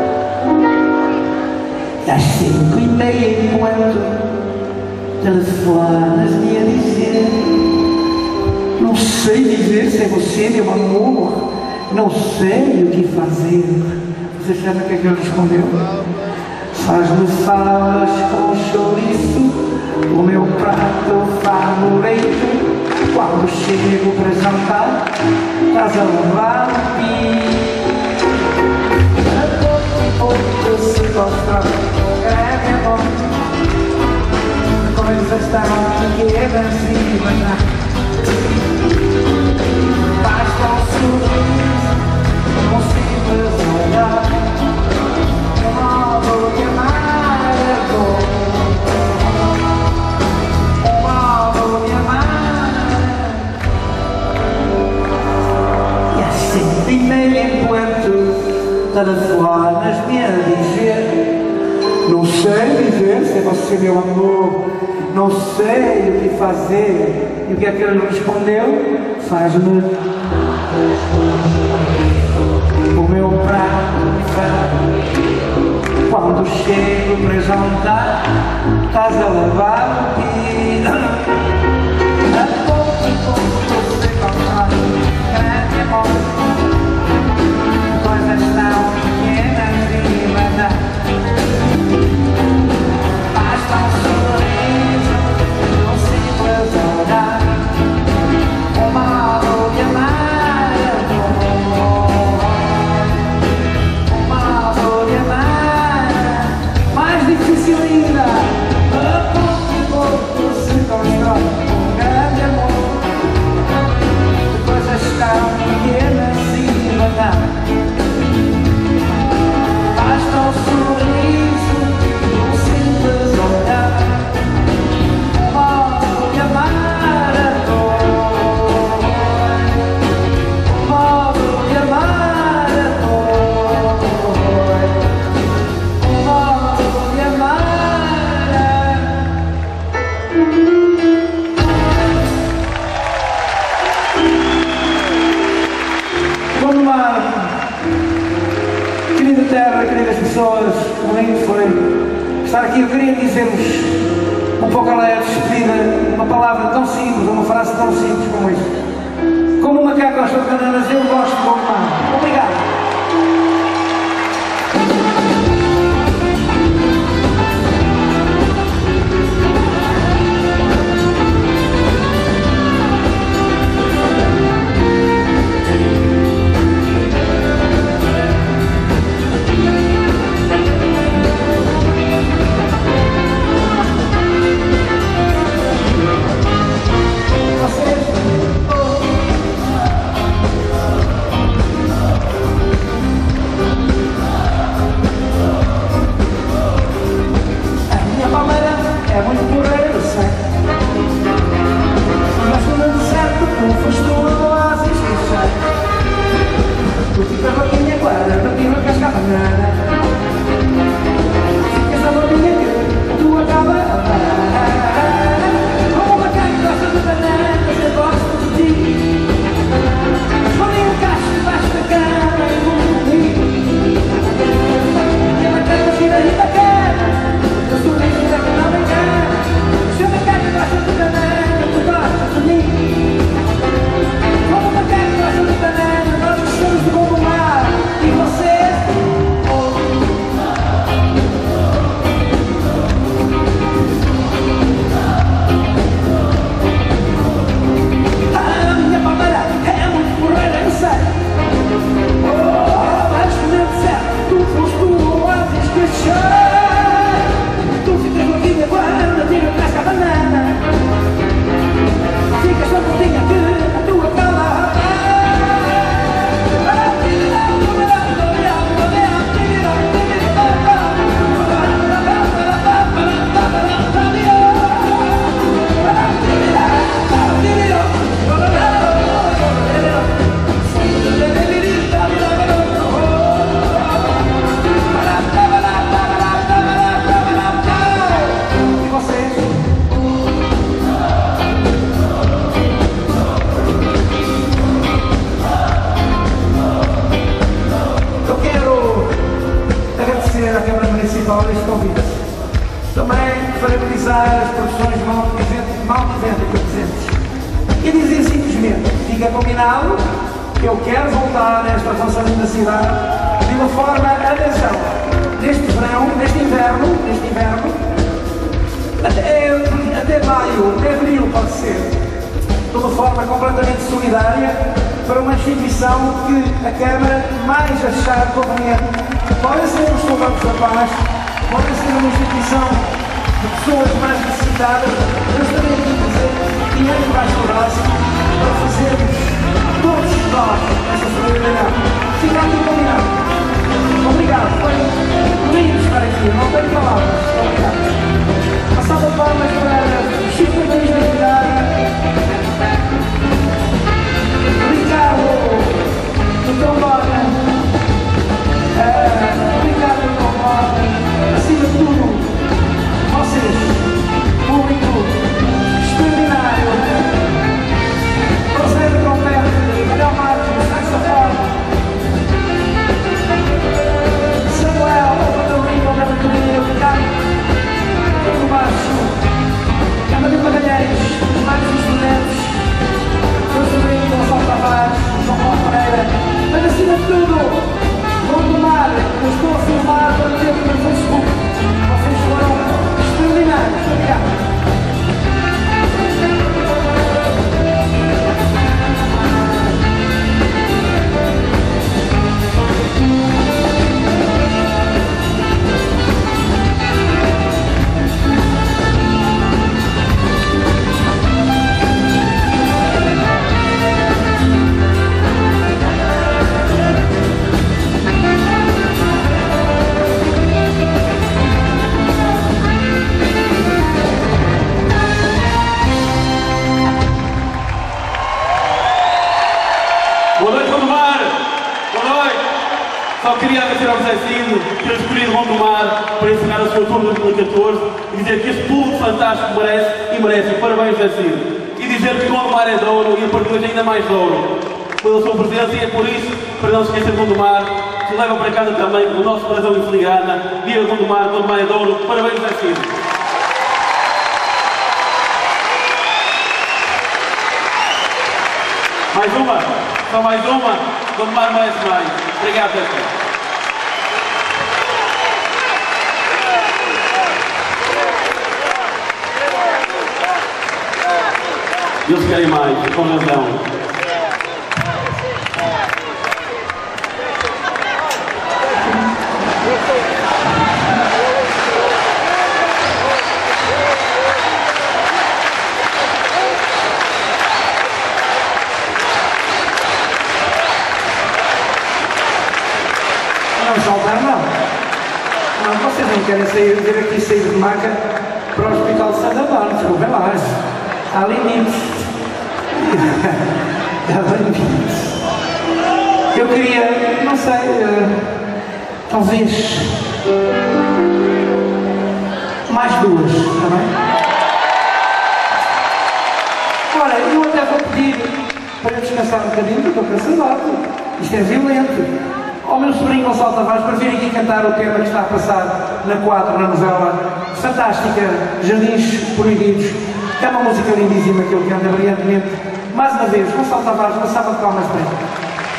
E às 5h30, enquanto telefonas-me a dizer: não sei viver sem você, meu amor, não sei o que fazer. Vocês sabem o que é que ele respondeu? Faz-me falas com chouriço, o meu prato favorito. Quando chego para jantar, estás a levar o pi. A pouco se constrói um grande amor. Coisas tão pequenas e banais. Basta um sorriso, um simples olhar. Um modo de amar é bom. Um modo de amar. E assim vivei enquanto telefonas-me a dizer: não sei dizer se você é meu amor, não sei o que fazer. E o que é que ele respondeu? Faz-me o meu prato favorito. Quando chego para jantar, estás a lavar o pi. A pouco e pouco você comprar grande amor. Coisas tão pequenas e banais. Basta um sorriso, um simples olhar. Um modo de amar é bom. Um modo de amar mais difícil ainda. A pouco e pouco se constrói um grande amor. Coisas tão pequenas e banais. Basta um sorriso, um simples olhar. Um modo de amar é bom. Um modo de amar é bom. Um modo de amar é... Vamos lá. Querida terra, queridas pessoas, como é que foi estar aqui? Eu queria dizer-vos um pouco além da despedida, uma palavra tão simples, uma frase tão simples como isto. Como um macaco gosta de bananas, eu gosto de bom mar. Obrigado. É muito porreiro, sei. Mas no mundo certo, tu foste o oásis que sei. Tu ficas na minha guarda, na minha casca banana. Ficas na minha que tu acaba a parar. Como uma macaco gosta de bananas, eu gosto de ti. Escondi um cacho debaixo da cama e vou dormir. E a macaca gira e bacana. Eu sou mesmo da que não me engana. Se o macaco gosta de banana, tu gostas de mim. Como o macaco gosta de banana, nós gostamos de bom mar. E você? A minha palmeira é muito porreira, eu sei. Oh, mas no meu deserto, tu foste o oásis que achei. Tu ficas na minha guarda, tira a casca a banana. Ficas na pontinha que a tua cala. E vocês? Eu quero agradecer à Câmara Municipal este convite. Também parabenizar as produções malviventes presentes. E dizer simplesmente, fica combinado, eu quero voltar a esta função da cidade de uma forma, atenção, neste verão, neste inverno, até maio, até abril pode ser, de uma forma completamente solidária, para uma instituição que a Câmara mais achar conveniente. Pode ser os soldados da paz, pode ser uma instituição de pessoas mais necessitadas, mas também aqui presente e ainda debaixo do braço, para fazermos todos nós essa solidariedade. Fica aqui combinado. Obrigado, foi lindo estar aqui, eu não tenho palavras. Obrigado. Uma salva de palmas para Chico Luís da Cidade, Ricardo do Trombone, Ricardo do Trombone, acima de tudo, vocês, público extraordinário, Rosário Trompete, Miguel Marques, saxofone, Samuel, Opadorino, da bateria, Ricardo, do baixo, Câmara de Magalhães, mais instrumentos, meu sobrinho Gonçalo Tavares, João Paulo Pereira, mas acima de tudo, Gondomar, eu estou a filmar para ter no Facebook. Vocês foram extraordinários. Obrigado. Só queria agradecer ao José Cid ter escolhido Gondomar para encerrar a sua tour de 2014 e dizer que este público fantástico merece e merece. Parabéns, José Cid. E dizer que Gondomar é de ouro e a partir de hoje ainda mais de ouro pela sua presença, e é por isso, para não se esquecer de Gondomar, que leva para casa também o nosso coração em filigrana. Viva Gondomar, Gondomar é de ouro. Parabéns, José Cid. Mais uma? Só mais uma? Gondomar merece mais. Obrigado, José Cid. Eles querem mais, com razão. Não saltar, não. Não, vocês não querem vir aqui sair de maca para o Hospital de Santa Bárbara, desculpem lá. Há limites. Há limites. Eu queria, não sei, talvez mais duas, está bem? Ora, eu até vou pedir para eu descansar um bocadinho, porque eu estou cansado. Isto é violento. Ao meu sobrinho Gonçalo Tavares para vir aqui cantar o tema que está a passar na 4, na novela fantástica, Jardins Proibidos. É uma música lindíssima que ele canta brilhantemente. Mais uma vez, Gonçalo Tavares, uma salva de palmas para ele.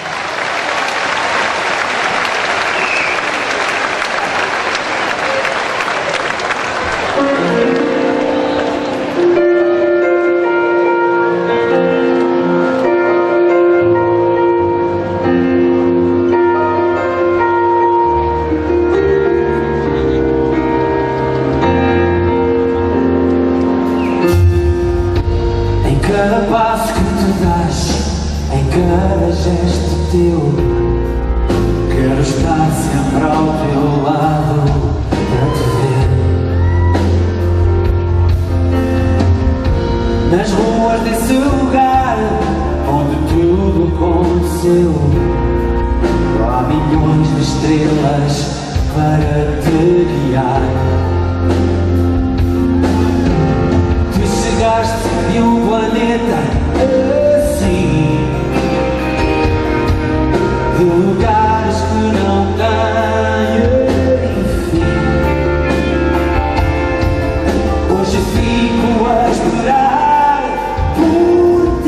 Quero estar sempre ao teu lado para te ver nas ruas desse lugar onde tudo aconteceu. Há milhões de estrelas para te guiar. Tu chegaste de um planeta assim, de lugares que não têm fim. Hoje fico a esperar por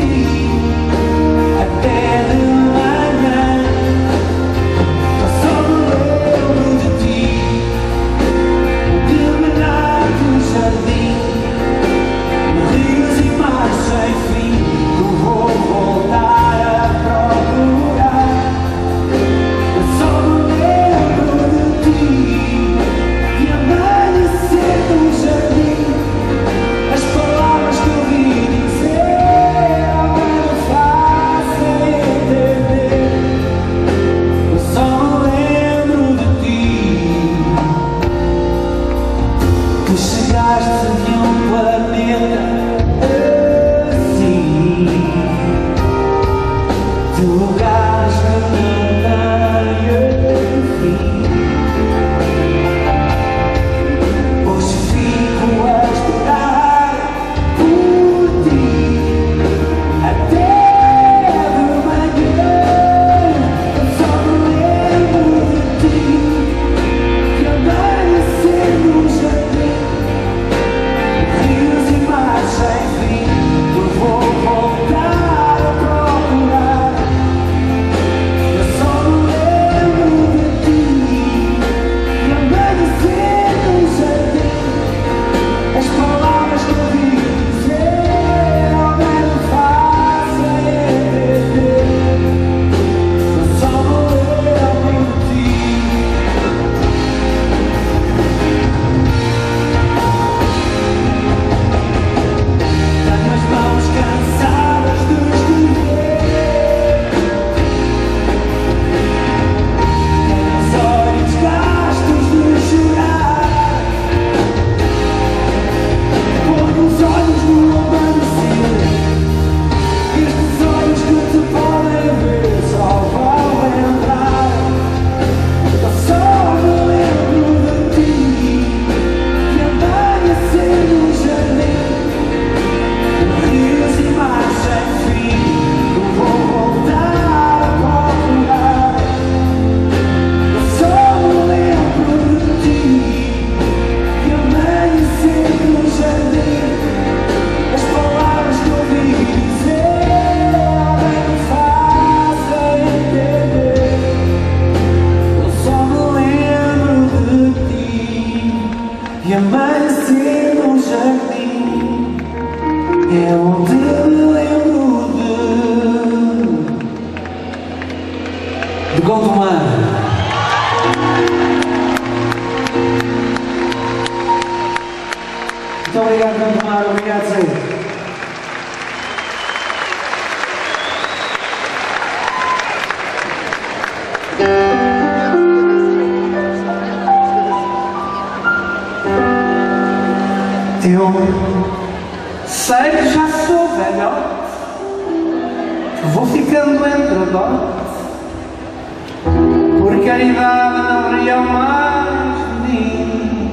eu sei que já sou velhote, vou ficando entre adote, porque a idade não ria mais de mim.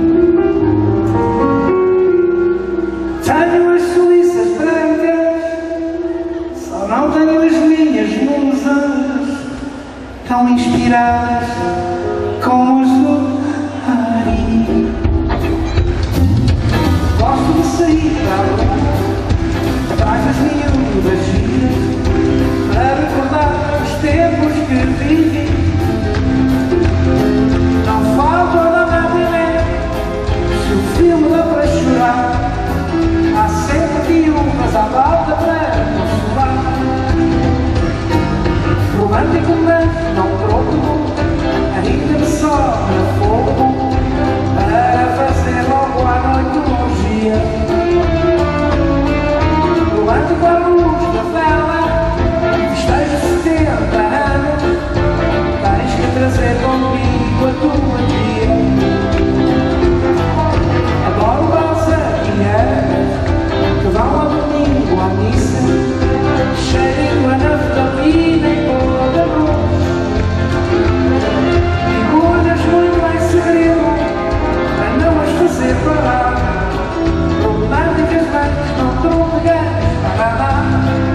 Tenho as suíças brancas, só não tenho as minhas musas tão inspiradas com azul marinho. Gosto de sair para a rua, trago as miúdas giras para recordar os tempos que vivi. Não falta nada de ver, se o filme dá para chorar, há sempre viúvas à volta para consolar. Romântico mas não troco, ainda me sobra fogo para fazer logo à noite uma orgia. Romântico à luz da vela, festejo 70 anos, tens que trazer comigo a tua tia. Adoro balsamianas que vão a domingo à missa, cheio a naftalina e cor de arroz. Figuras muito em segredo para não as fazer parar, românticas mas não tão legais para dar.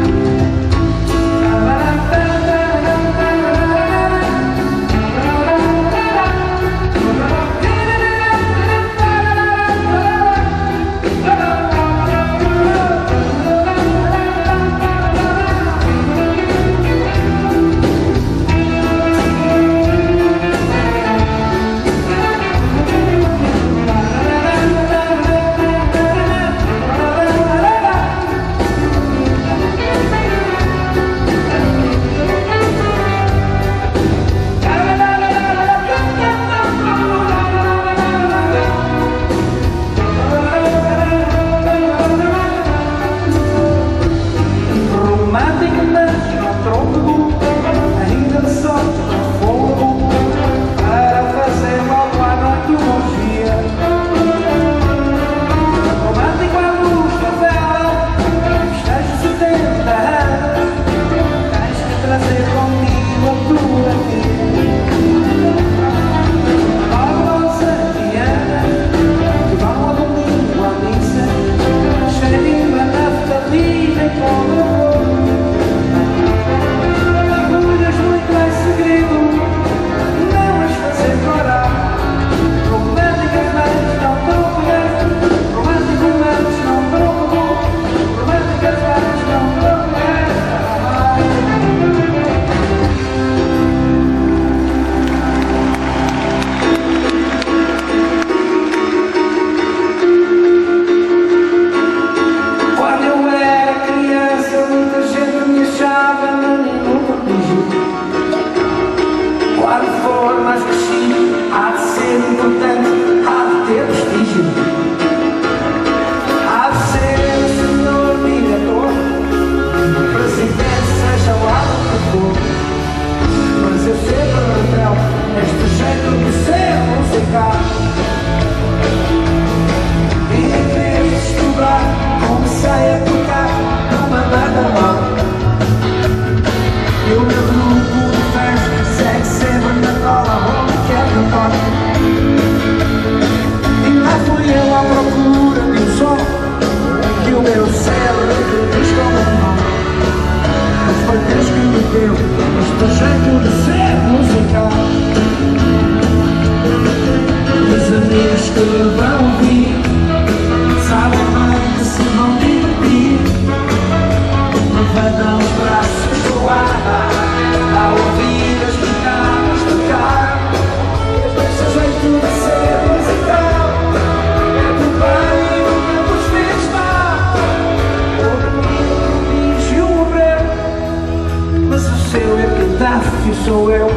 Sou eu,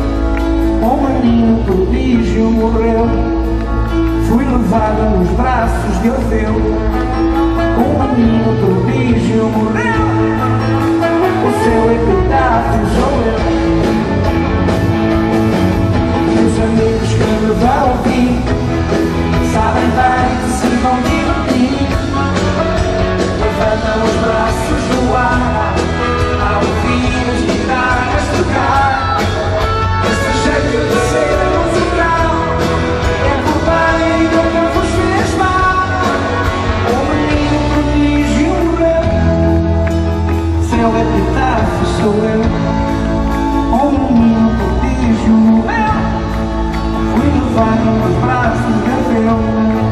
um menino prodígio morreu, fui levado nos braços de Orfeu. Um menino prodígio morreu, o seu epitáfio sou eu. E os amigos que me vão ouvir sabem bem que se vão divertir. sou eu, um menino prodígio no meu. Fui levado nos braços de Deus,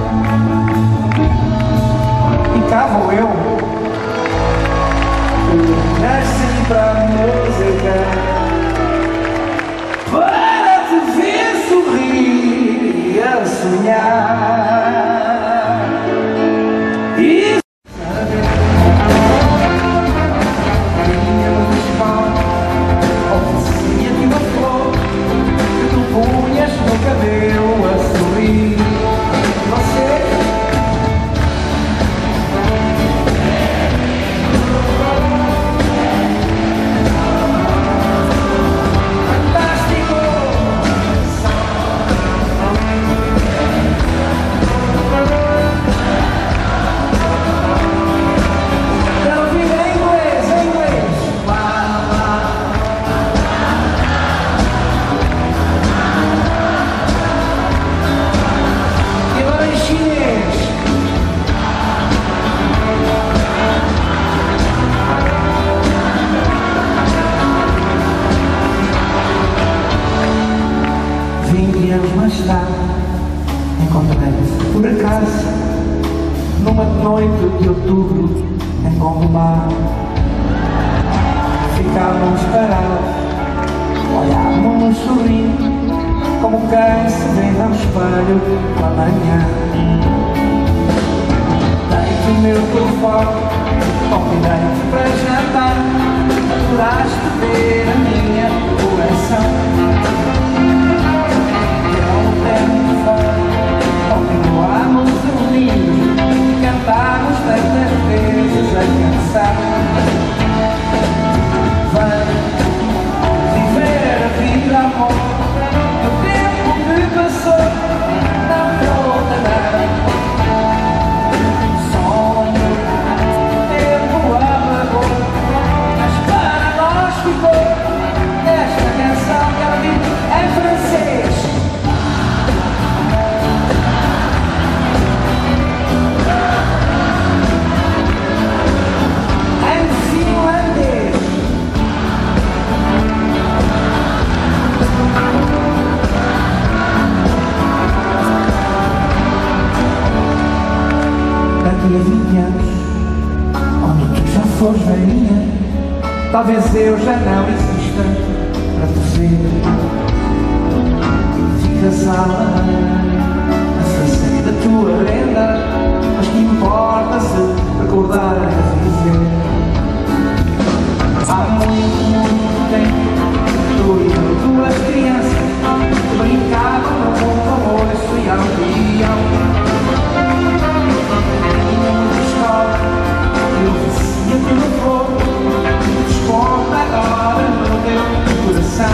e cá vou eu. Nasci para música, para te ver sorrir e a sonhar. E saber vinha da escola, oferecia-te uma flor que tu punhas no cabelo a sorrir. Você mais tarde encontrei-te por acaso numa noite de outubro em Gondomar. Ficávamos parados, olhávamos sorrindo como quem se vê no espelho pela manhã. Dei-te o meu telefone, convidei-te para jantar, adoraste ver a minha coração. Continuamos unidos e cantamos tantas vezes a canção. Vem viver a vida, amor, o tempo que passou não volta nada. Sonho, tempo apagou, mas para nós ficou esta canção que ela diz em francês. Daqui a 20 anos, quando tu já fores velhinha, talvez eu já não exista para te ver. Ficas a sair da tua renda, mas que importa se recordar a viver. Há muito tempo, tu e eu, duas crianças, brincavam no mundo, amor, isso e alegria. Eu vicia-te no fogo, desconta agora no teu coração.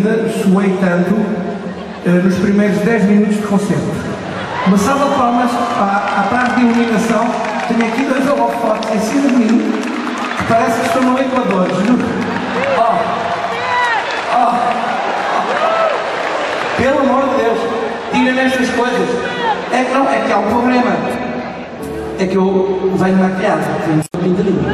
vida suei tanto nos primeiros 10 minutos de concerto. Uma salva de palmas à parte de iluminação. Tenho aqui 2 holofotes em cima de mim que parece que estão no Equador, juro. Pelo amor de Deus, tirem estas coisas. É que não, é que há um problema. É que eu venho maquiado, tenho pintarinho.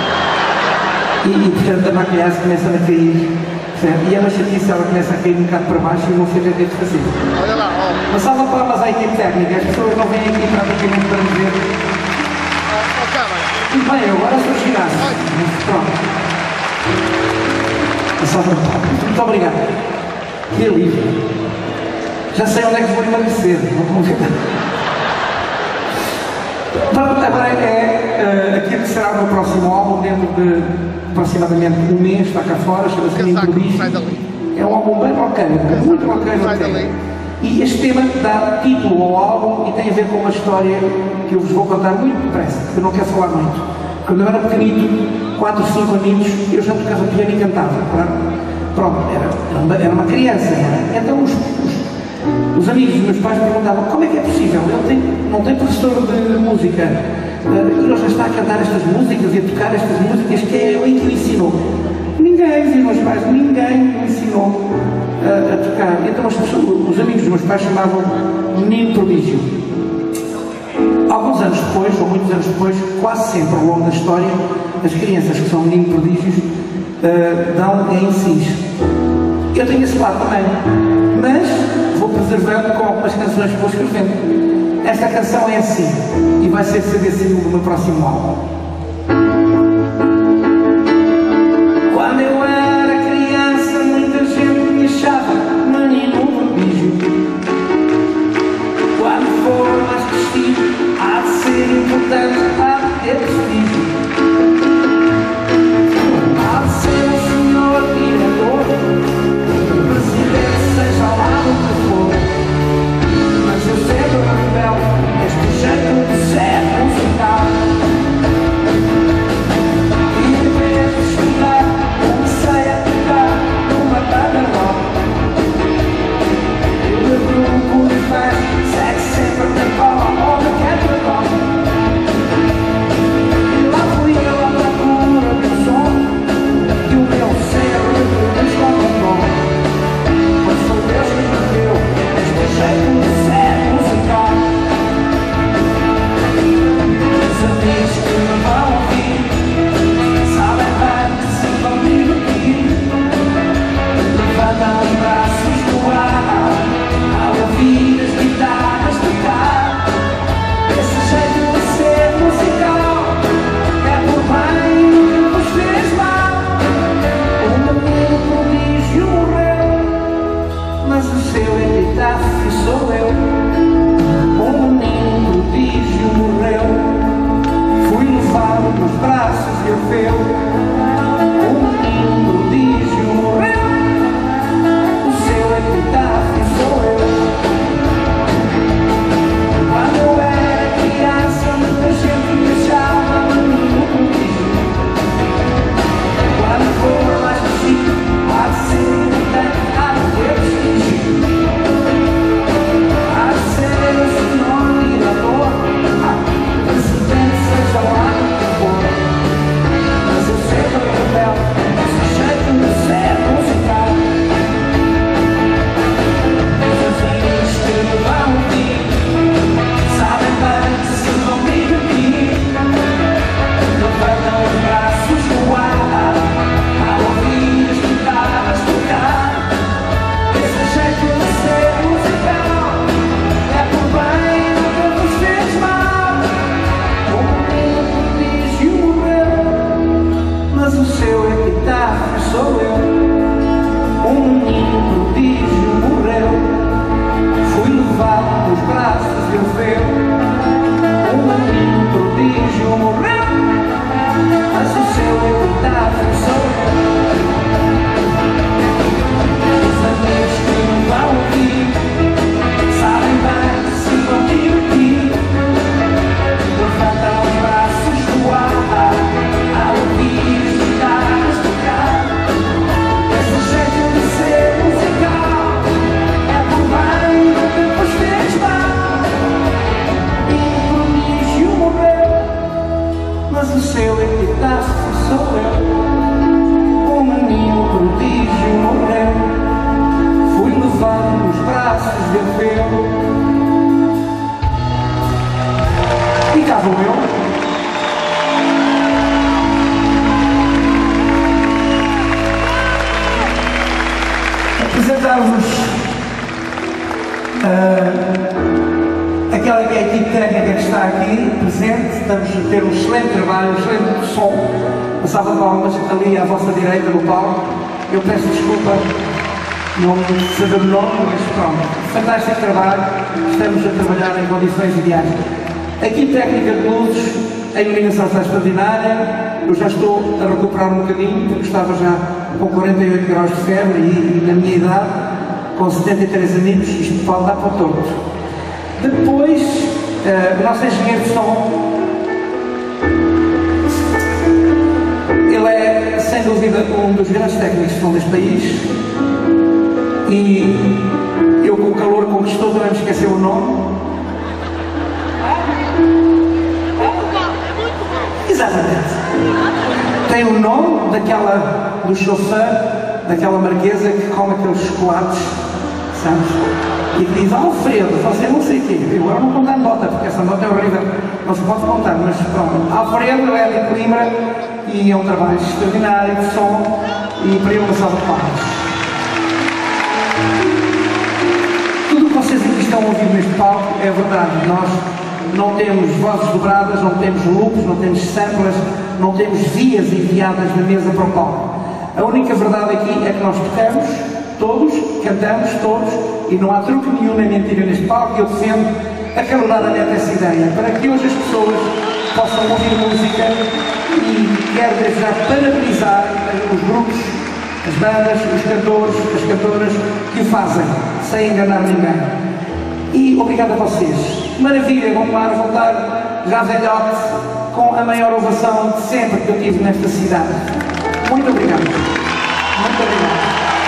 E portanto a maquilhagem começa a cair. E é uma chatice, ela começa a cair um bocado para baixo e não sei o que é de fazer. Olha lá, ó. Uma salva de palmas à equipe técnica, as pessoas não vêm aqui praticamente para me ver. Câmara. E bem, eu agora sou ginásio. Pronto. Uma salva de palmas. Muito obrigado. Que alívio. Já sei onde é que vou emagrecer. Pronto, agora é aquilo que será o meu próximo álbum, dentro de aproximadamente um mês, está cá fora, chama-se Menino Prodígio. É um álbum bem bacana, muito bacana até. E este tema dá título ao álbum e tem a ver com uma história que eu vos vou contar muito depressa, porque eu não quero falar muito. Quando eu era pequenito, 4 ou 5 aninhos, eu já tocava piano e cantava. Pronto, era uma criança, era. Então os amigos dos meus pais perguntavam como é que é possível, ele não tem professor de música e ele já está a cantar estas músicas e a tocar estas músicas, que é ele que o ensinou. Ninguém, diziam meus pais, ninguém o ensinou a tocar. Então os amigos dos meus pais chamavam Menino Prodígio. Alguns anos depois, ou muitos anos depois, quase sempre ao longo da história, as crianças que são Menino Prodígios dão em cis. Eu tenho esse lado também, mas vou preservando com algumas canções que vou escrevendo. Esta canção é assim, e vai ser CD single do meu próximo álbum. Quando eu era criança, muita gente me achava menino prodígio. Quando for mais crescido, há de ser importante, há de ter prestígio. Há de ser um senhor diretor, seja lá o que for, mas eu sempre rebelde, este jeito de ser musical. apresentar-vos aquela que é a equipe técnica que está aqui presente. Estamos a ter um excelente trabalho, um excelente som. Uma salva de palmas ali à vossa direita no palco. Eu peço desculpa não saber o nome, mas pronto. Fantástico trabalho. Estamos a trabalhar em condições ideais. A equipe técnica de luzes, a iluminação está extraordinária. Eu já estou a recuperar um bocadinho, porque estava já com 48 graus de febre e na minha idade, com 73 anos, isto pode dar para o torto. Depois, o nosso engenheiro de som, ele é, sem dúvida, um dos grandes técnicos de som deste país. E eu, com o calor que conquistou, também me esqueceu o nome. Exatamente. Tem o nome daquela, do chofer, daquela marquesa que come aqueles chocolates, sabes? E que diz: Alfredo, você não sei o quê. Eu agora não conto a nota, porque essa nota é horrível, não se pode contar, mas pronto. Alfredo é de Coimbra e é um trabalho extraordinário de som, e para ele uma salva de palmas. Tudo o que vocês aqui estão a ouvir neste palco é verdade. Nós não temos vozes dobradas, não temos loops, não temos samplers, não temos vias enviadas na mesa para o palco. A única verdade aqui é que nós tocamos todos, cantamos todos, e não há truque nenhum nem mentira neste palco. E eu defendo acaloradamente essa ideia, para que hoje as pessoas possam ouvir música. E quero desde já parabenizar os grupos, as bandas, os cantores, as cantoras que o fazem, sem enganar ninguém. E obrigado a vocês. Maravilha, Gondomar, voltar já velhote, com a maior ovação de sempre que eu tive nesta cidade. Muito obrigado. Muito obrigado.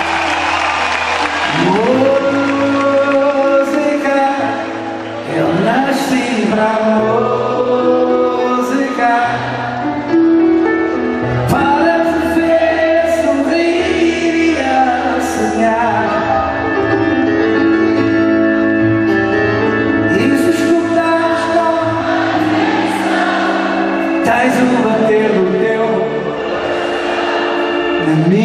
Música, eu nasci para a música, para te ver sorrir e a sonhar. E se escutares com atenção, tens o bater do teu na minha.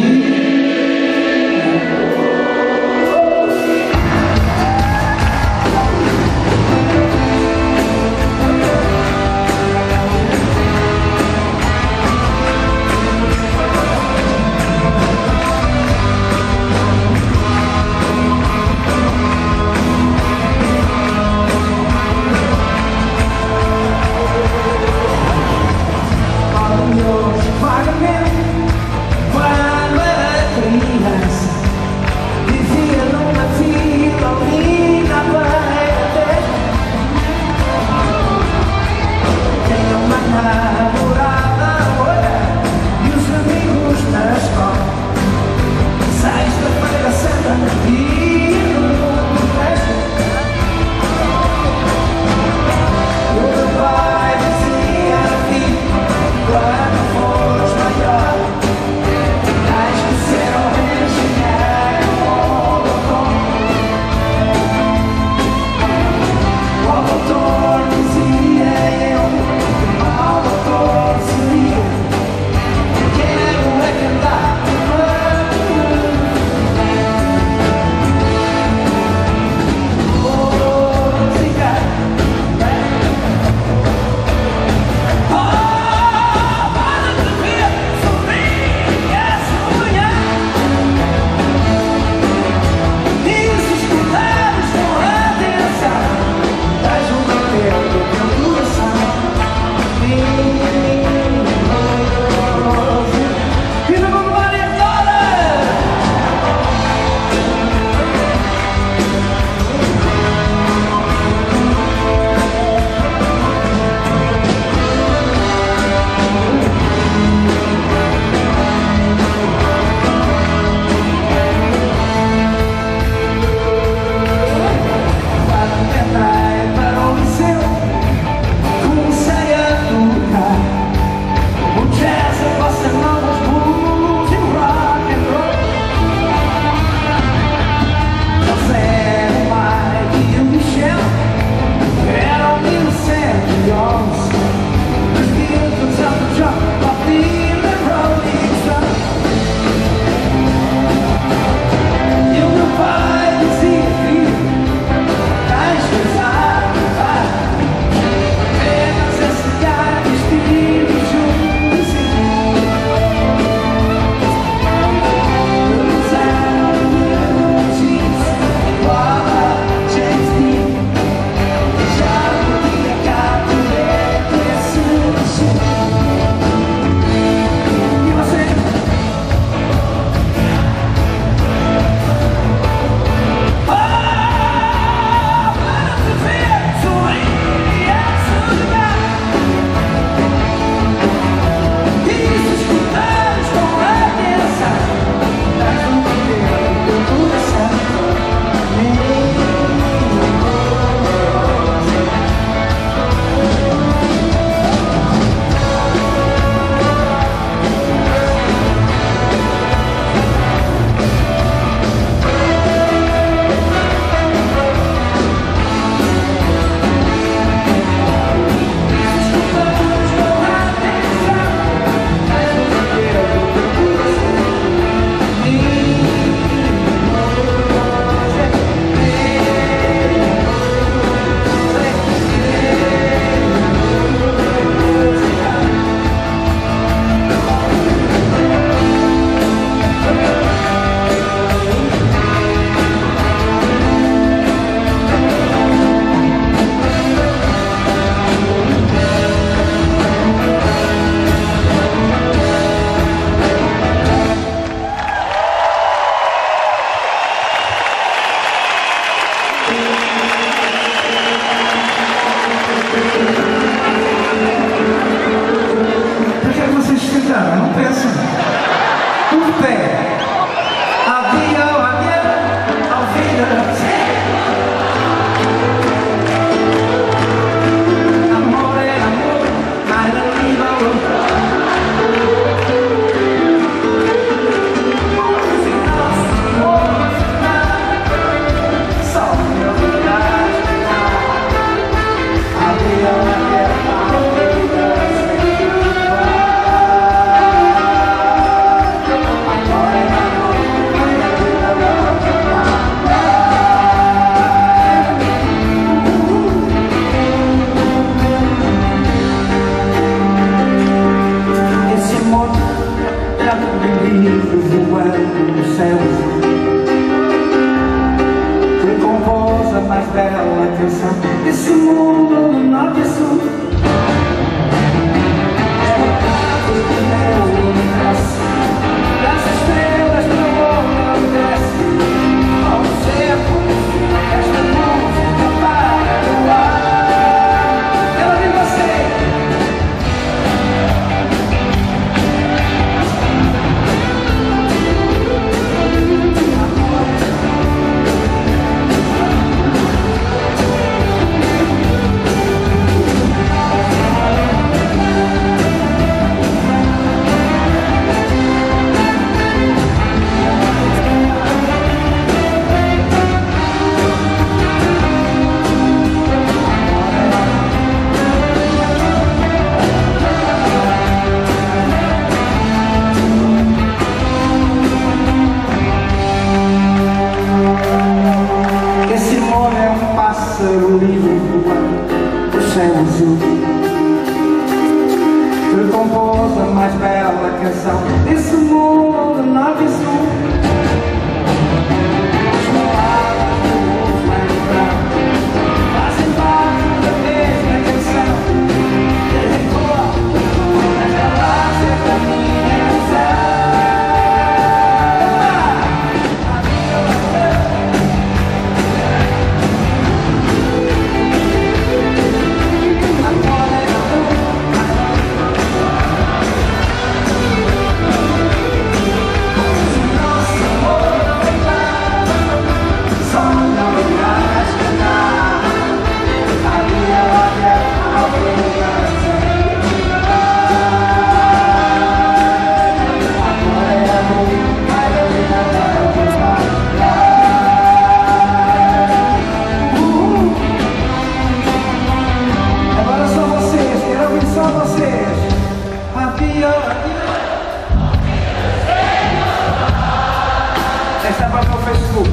atenção. Esse mundo do norte e sul é o caso que é o universo. Das estrelas pro mundo desce. Ao seco, esta música para no ar. Quero ver você. Esse amor é um pássaro livre voando o céu azul, que compôs a mais bela canção desse mundo norte e sul. As palavras do mundo mais bravo fazem parte da mesma canção que ecoa nas galáxias da minha visão. Agora só vocês, quero ouvir só vocês. Esta é para o meu Facebook.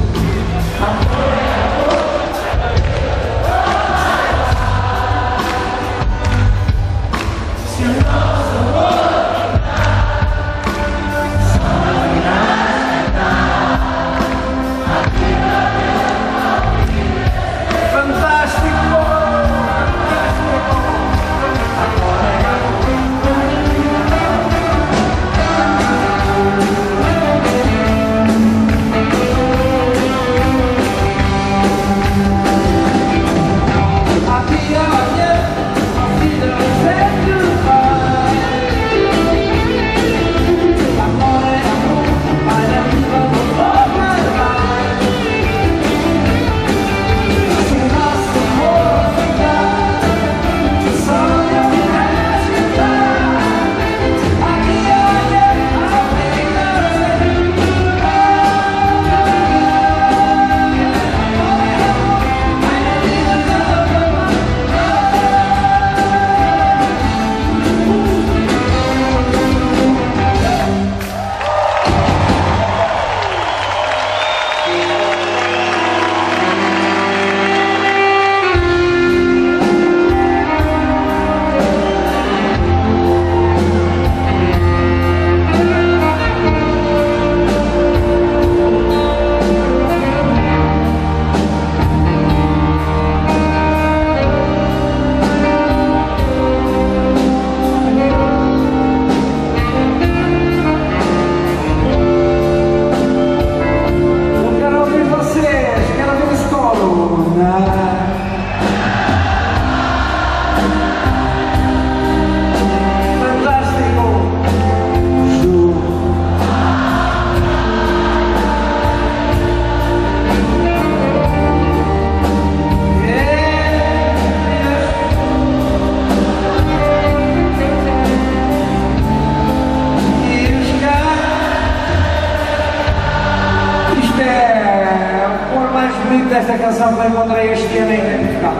Desta canção que eu encontrei este ano em Portugal.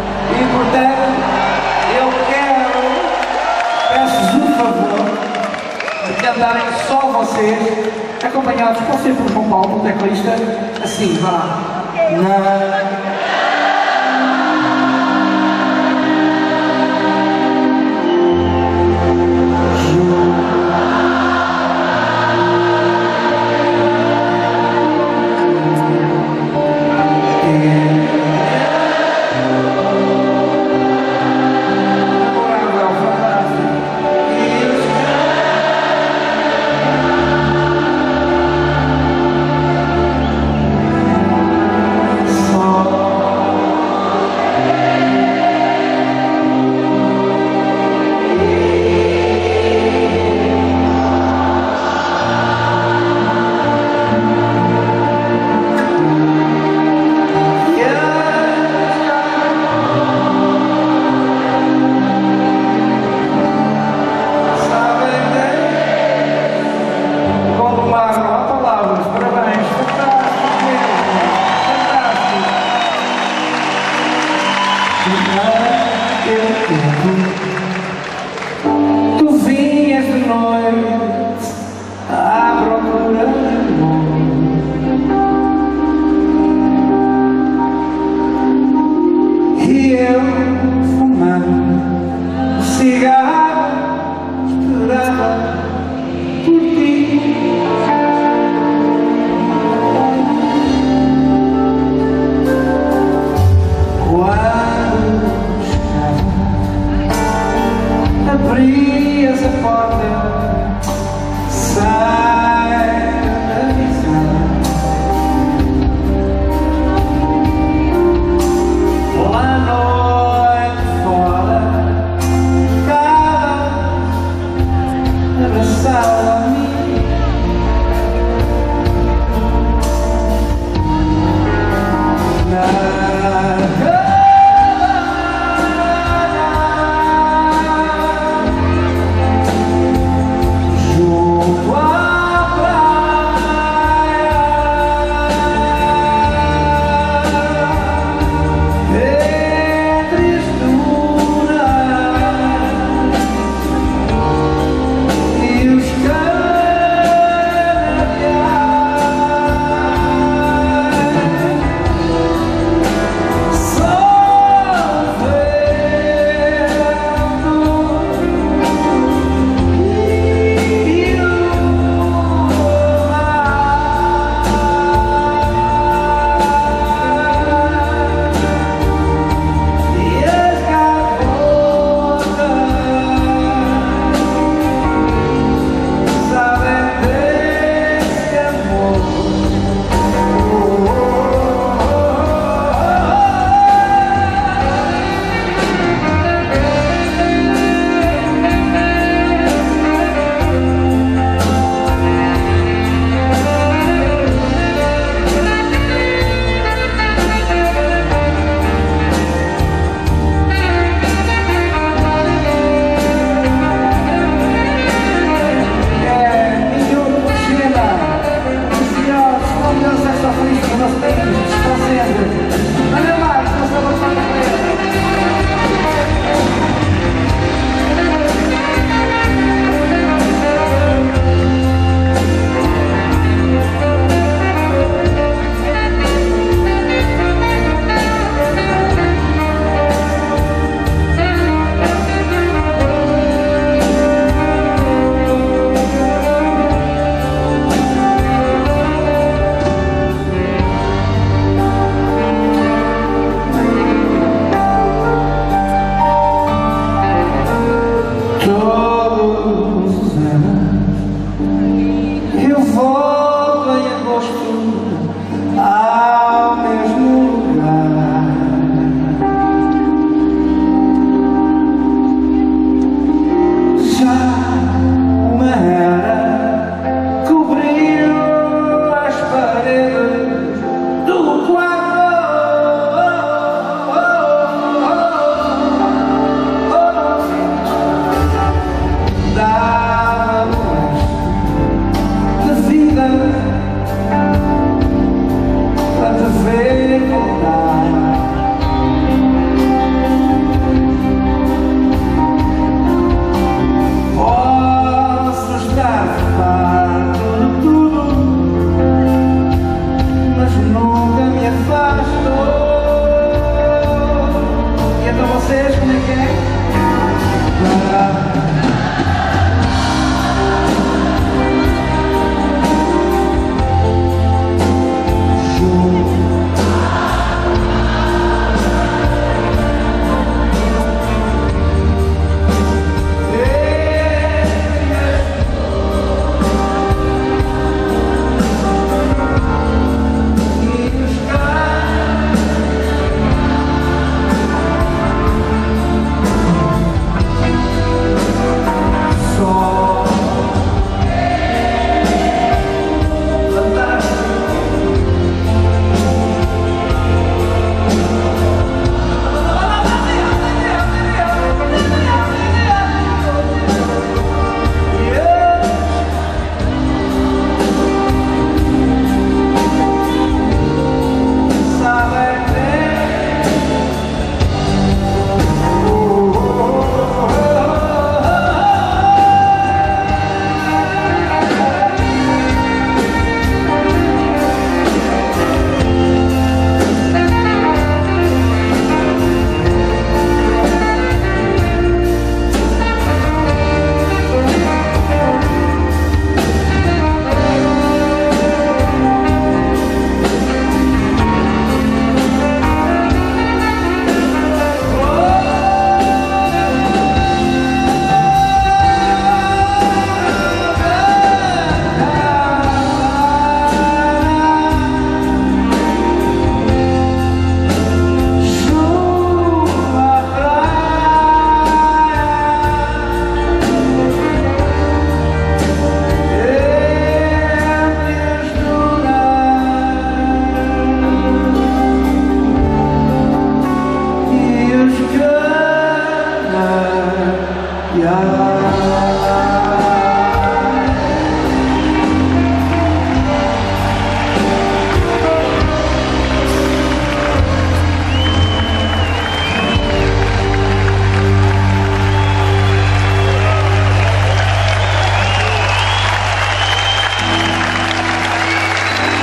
E portanto, eu peço-vos um favor de cantarem só vocês, acompanhados, pode ser por João Paulo, o teclista, assim, vá lá.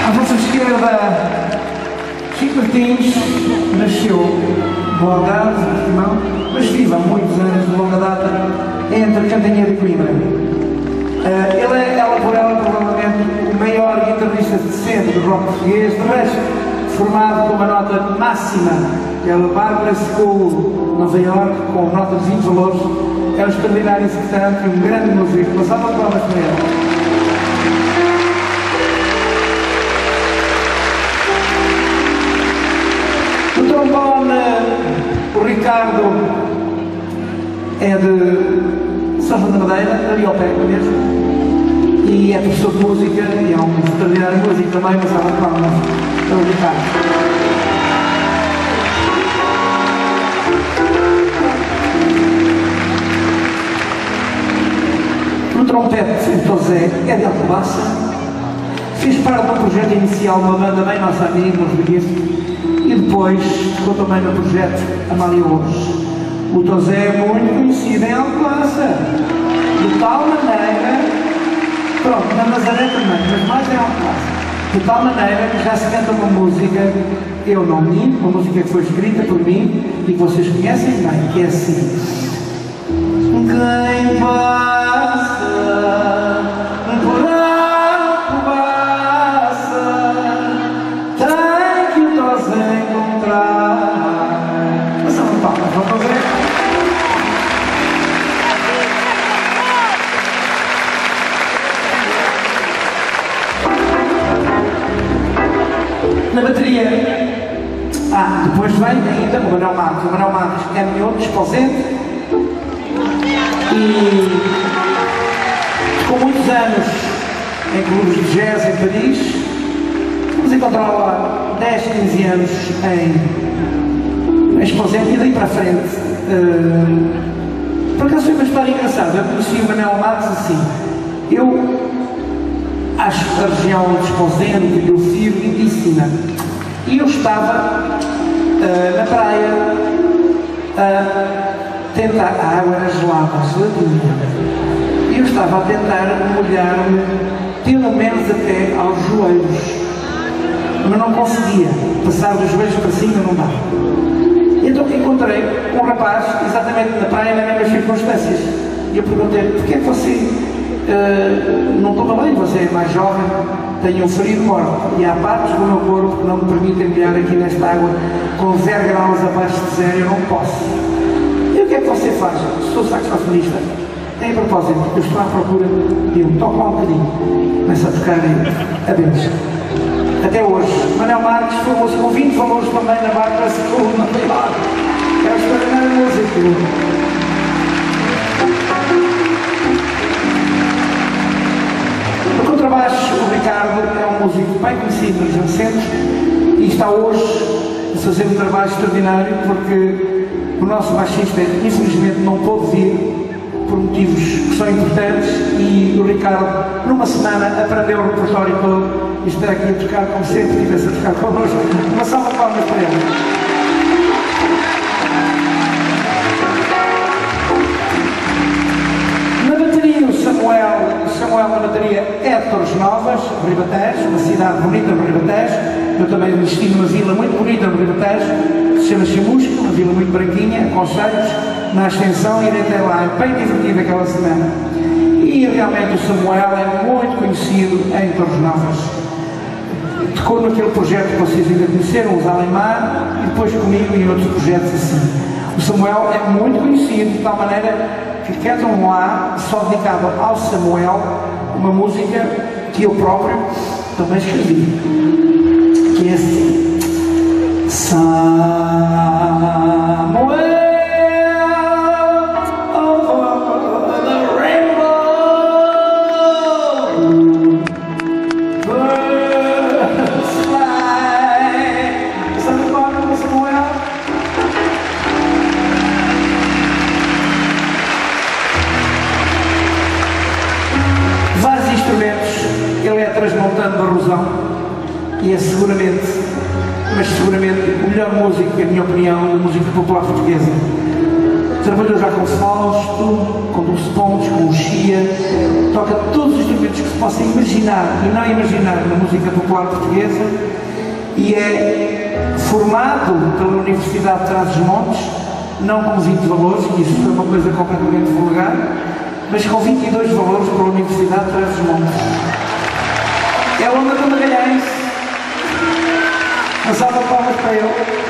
À vossa esquerda, Chico Martins nasceu no Algarve, no Portimão, mas vive há muitos anos, de longa data, entre Cantanhede e Coimbra. Ele é, ela por ela, provavelmente, o maior guitarrista de sempre do rock português, de resto, formado com uma nota máxima pela Barbara School, Nova York, com notas de 20 valores. É um extraordinário executante e um grande músico. Uma salva de palmas para ele. No trombone, o Ricardo é de São João da Madeira, ali ao pé mesmo. E é professor de música e é um extraordinário músico também, mas salva de palmas para o Ricardo. No trompete, o Tosé é de Alcobaça, fez parte de um projeto inicial, uma banda bem nossa amiga, nos Beguiços, e depois ficou também no projeto Amália Ouros. O Tosé é muito conhecido em Alcobaça, de tal maneira, pronto, na Nazaré também, mas mais em Alcobaça, de tal maneira que já se canta uma música, eu não minto, uma música que foi escrita por mim e que vocês conhecem bem, que é assim. Quem passa por Alcobaça tem que nós encontrar. Mas não palmas, vamos ver. Na bateria, depois vem ainda o Manuel Marques. O Manuel Marques é meu desposente. E com muitos anos em clubes de jazz em Paris, vamos encontrá-lo há 10, 15 anos em Exposente e daí para a frente. Por acaso foi uma história engraçada. Eu conheci o Manuel Marques assim. Eu acho a região de Exposente e o Fio lindíssima. E eu estava na praia tentar, a água era gelada, geladinha, e eu estava a tentar molhar-me pelo menos até aos joelhos, mas não conseguia, passar dos joelhos para cima não dá. Então encontrei um rapaz, exatamente na praia, nas mesmas circunstâncias, e eu perguntei-lhe, porquê é que você não toma bem, você é mais jovem, tem um frio morte, e há partes do meu corpo que não me permitem molhar aqui nesta água com 0 graus abaixo de zero, eu não posso. O que é que você faz? Sou saxofonista. Em propósito, eu estou à procura de toco um bocadinho. Começa a tocar a Deus. Até hoje. Manuel Marques foi músico com 20 valores também na Barbara School, na Nova York. É um extraordinário músico. No contrabaixo, o Ricardo é um músico bem conhecido nos anos 60 e está hoje a fazer um trabalho extraordinário porque o nosso baixista, infelizmente, não pôde vir por motivos que são importantes e o Ricardo, numa semana, aprendeu o repertório todo e está aqui a tocar como sempre estivesse a tocar connosco. Uma salva de palmas para ele. Na bateria, o Samuel na bateria é de Torres Novas, Ribatejo, uma cidade bonita de Ribatejo. Eu também estive numa vila muito bonita de Ribatejo, se chama Chamusca, uma vila muito branquinha, conselhos, na Ascensão, irei até lá, é bem divertido aquela semana. E realmente o Samuel é muito conhecido em Torres Novas. Tocou naquele projeto que vocês ainda conheceram, os Alemar, e depois comigo em outros projetos assim. O Samuel é muito conhecido, de tal maneira que cantam lá, só dedicado ao Samuel, uma música que eu próprio também escrevi, que é assim. Samuel over the rainbow, birds fly. Sabe o nome do Samuel? Vários instrumentos, ele é transmontano da Rosão e é seguramente o melhor músico, na minha opinião, da música popular portuguesa. trabalhou já com Fausto, com Dulce Pontes, com o Chia, toca todos os instrumentos que se possa imaginar e não imaginar na música popular portuguesa e é formado pela Universidade de Trás-os-Montes, não com 20 valores, que isso foi uma coisa completamente vulgar, mas com 22 valores pela Universidade de Trás-os-Montes. É o Onda do Magalhães. Uma salva de palmas para ele.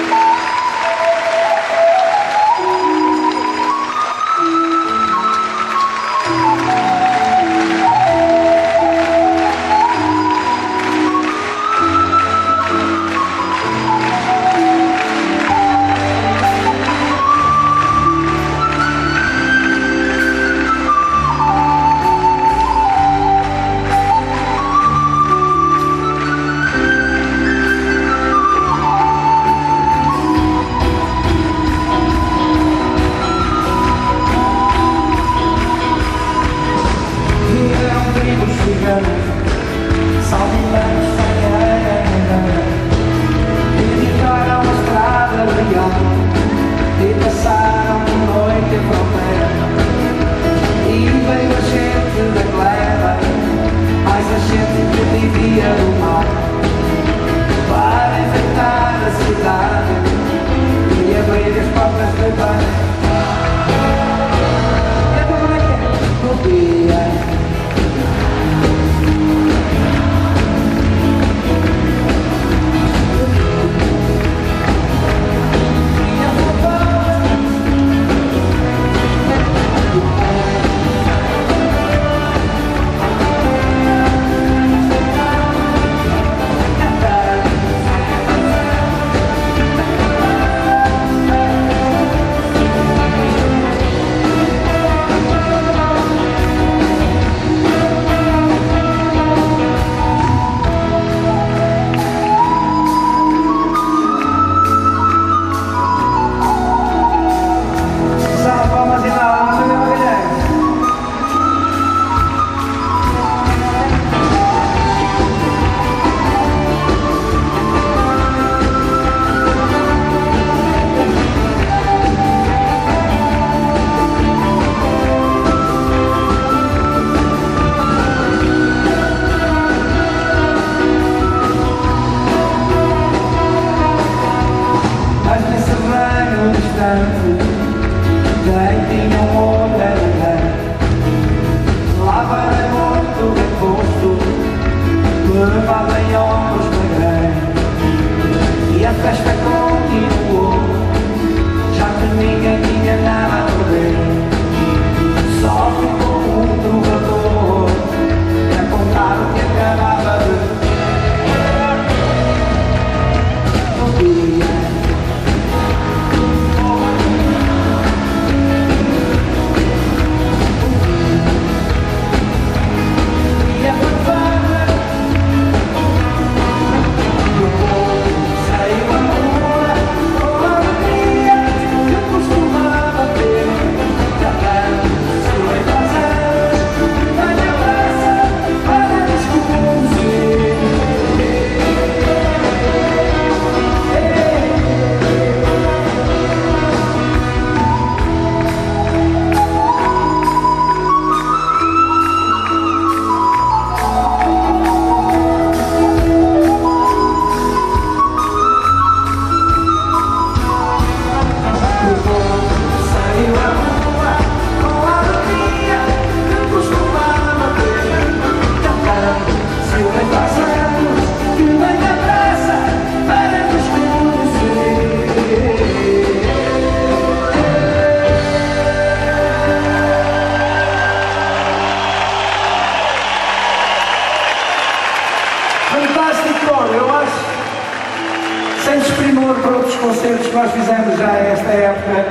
concertos que nós fizemos já a esta época,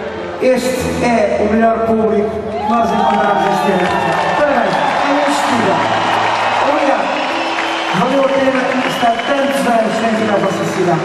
este é o melhor público que nós encontramos este ano. Parabéns, é inesquecível. Obrigado. Valeu a pena estar tantos anos dentro da vossa cidade.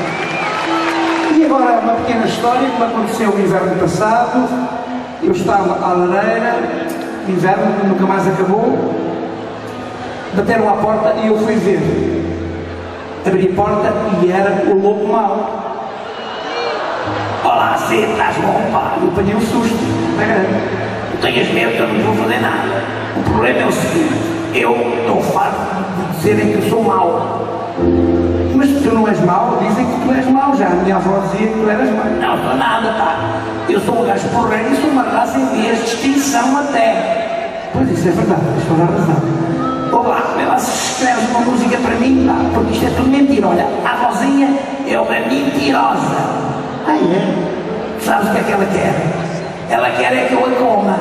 E agora uma pequena história que me aconteceu no inverno passado. Eu estava à lareira, inverno que nunca mais acabou, bateram à porta e eu fui ver. Abri a porta e era o lobo mau. Olá, cedo, estás bom, pá? Eu apanhei um susto, não é grande? Não tenhas medo que eu não vou fazer nada. O problema é o seguinte, eu estou farto de dizerem que eu sou mau. Mas tu não és mau, dizem que tu és mau já. A minha avó dizia que tu eras mau. Não, sou nada, pá. Eu sou um gajo porreiro e sou uma raça em vias de extinção até. Pois isso é verdade, tens toda a razão. Olá, vê lá se escreves uma música para mim, pá, porque isto é tudo mentira. Olha, a vozinha é uma mentirosa. Ah, é? Sabes o que é que ela quer? Ela quer é que eu a coma.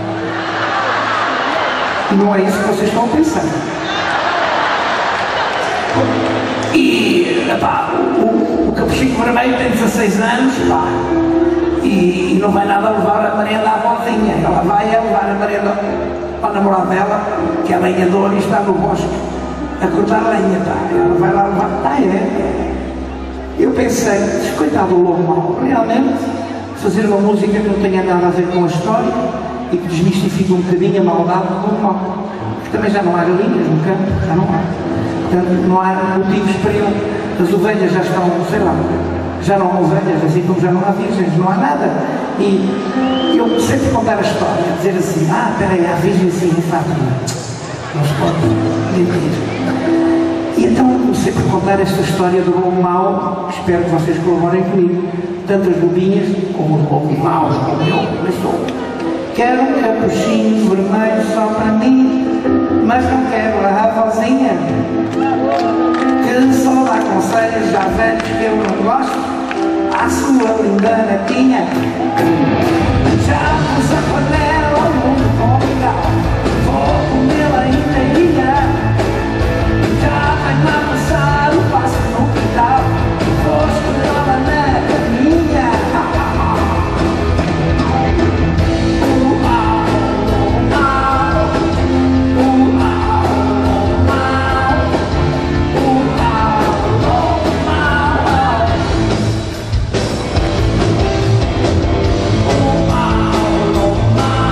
Não é isso que vocês estão a pensar. E, pá, o capuchinho vermelho tem 16 anos, pá, e não vai nada levar a merenda à vozinha. Ela vai levar a merenda ao namorado dela, que é lenhador e está no bosque a cortar lenha, pá. Ela vai lá levar. Ah, é? Eu pensei, coitado do lobo mau, realmente, fazer uma música que não tenha nada a ver com a história e que desmistifique um bocadinho a maldade do lobo mau. Porque também já não há galinhas no campo, já não há. Portanto, não há motivos para ele. As ovelhas já estão, sei lá, já não há ovelhas, assim como já não há virgens, não há nada. E eu sempre contar a história, dizer assim, espera aí, há virgens assim em Fátima. Não se pode mentir. E então eu comecei por contar esta história do lobo mau, espero que vocês colaborem comigo, tanto as bobinhas como os lobos maus, como eu sou. Quero um capuchinho vermelho só para mim, mas não quero a vozinha, que só dá conselhos a velhos que eu não gosto, à sua linda netinha. Já pus a panela no fogo, vou comê-la inteirinha. Já tenho a passar o passo no quintal, vou escolhê-la na caminha. Oh,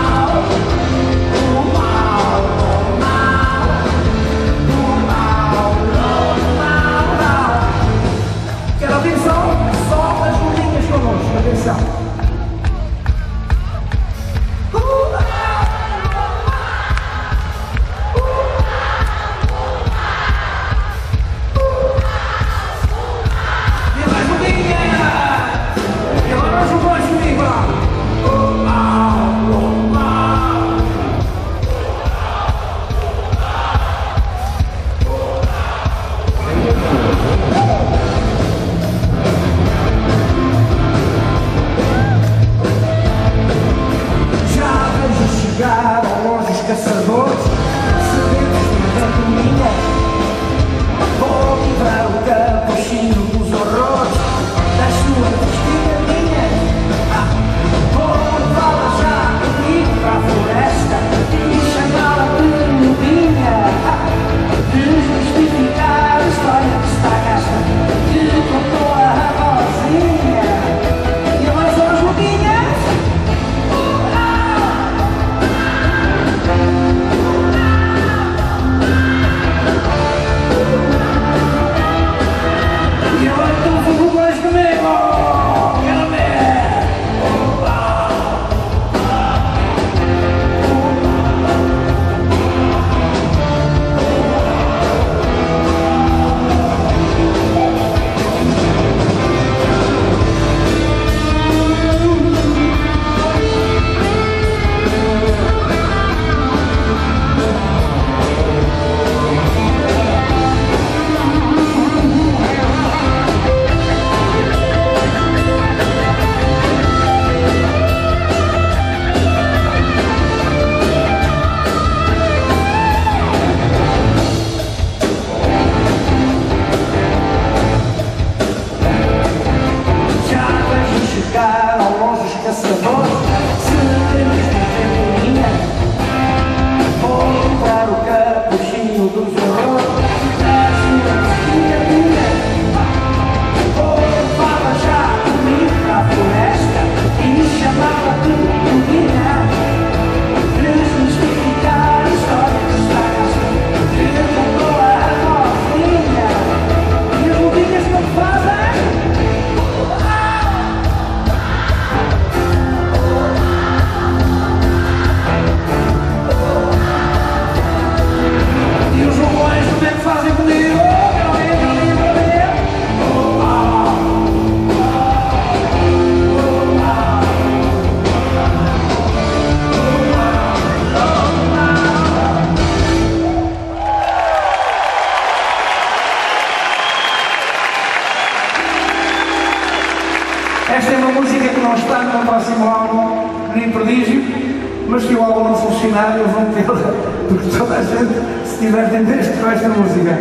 Esta é uma música que não está no próximo álbum, nem prodígio, mas que o álbum não funcionar, eu vou metê-la, porque toda a gente se diverte desde com esta música.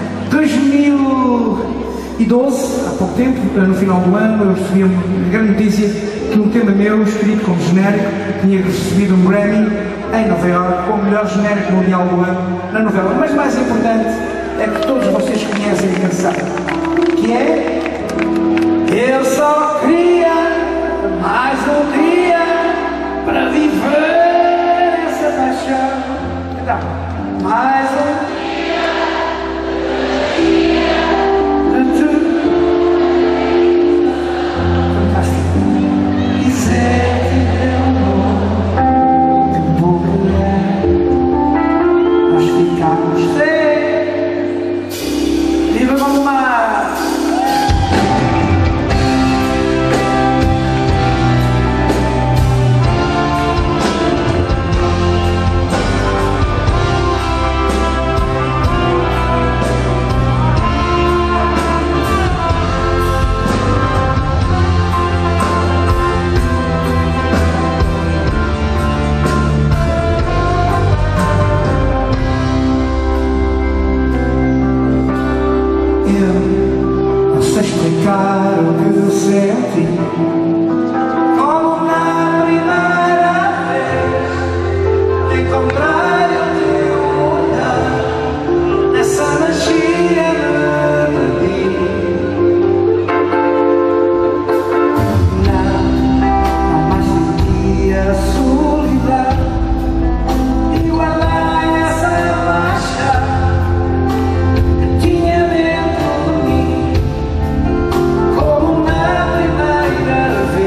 2012, há pouco tempo, no final do ano, eu recebi uma grande notícia que um tema meu, escrito como genérico, tinha recebido um Grammy em Nova Iorque como o melhor genérico mundial do ano na novela. Mas mais importante é que todos vocês conhecem a canção, que é Eu só queria mais um dia para viver essa paixão. Então, mais um dia de tu. Fantástico. Dizer-te meu amor, que boca nós ficamos sem. Viva Gondomar! Explicar o que eu senti, como na primeira vez encontrar o teu olhar nessa magia de ti. Não mais sentia a solidão e guardei essa paixão que tinha dentro de mim. Como na primeira vez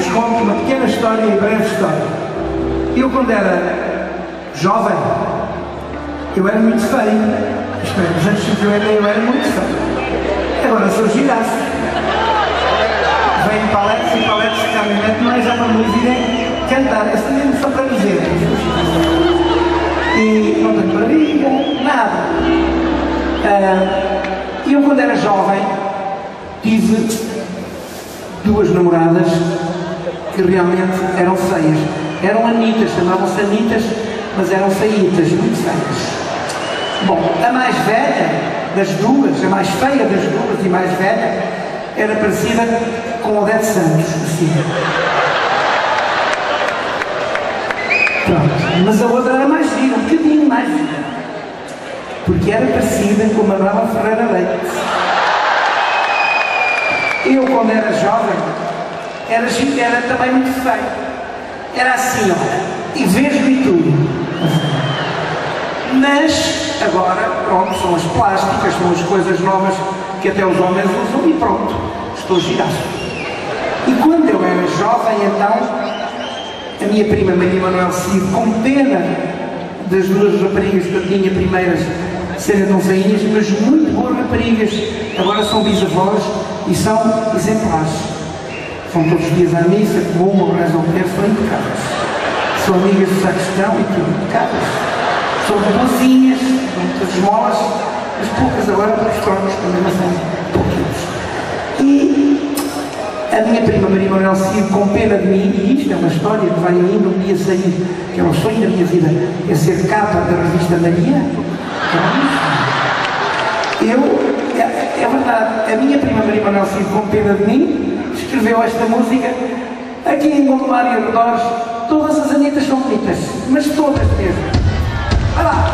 conto uma pequena história e breve história. Eu, quando era jovem, eu era muito feio. Isto é, nos anos 50 eu era muito feio. Agora sou giraço. Venho paletes e paletes de caminhonete, não é já para me virem cantar, é mesmo só para dizer. E não tenho barriga, nada. E eu, quando era jovem, tive duas namoradas que realmente eram feias. Eram anitas, chamavam-se anitas, mas eram feitas, muito feias. Bom, a mais velha das duas, a mais feia das duas e mais velha, era parecida com Odete Santos, assim. Pronto, mas a outra era mais gira, um bocadinho mais gira, porque era parecida com a Manuela Ferreira Leite. Eu, quando era jovem, era também muito feio. Era assim, olha, e vejo e tudo. Mas, agora, pronto, são as plásticas, são as coisas novas que até os homens usam e pronto, estou giraço. E quando eu era jovem, então, a minha prima Maria Manuel Cid, com pena das duas raparigas que eu tinha primeiras serem tão feinhas, mas muito boas raparigas, agora são bisavós e são exemplares. Vão todos os dias à missa, comum, rezam o terço, são impecáveis. São amigas do sacristão e tudo, impecáveis. São boazinhas, são muitas esmolas, mas poucas agora, porque os trocos também não são pouquinhos. E a minha prima Maria Manuel Cid, com pena de mim, e isto é uma história que vai ainda um dia sair, que é um sonho da minha vida, é ser capa da revista Maria. É verdade, a minha prima Maria Manuel Cid, com pena de mim, escreveu esta música. Aqui em Gondomar e arredores, todas as anitas são bonitas, mas todas mesmo. Vai lá!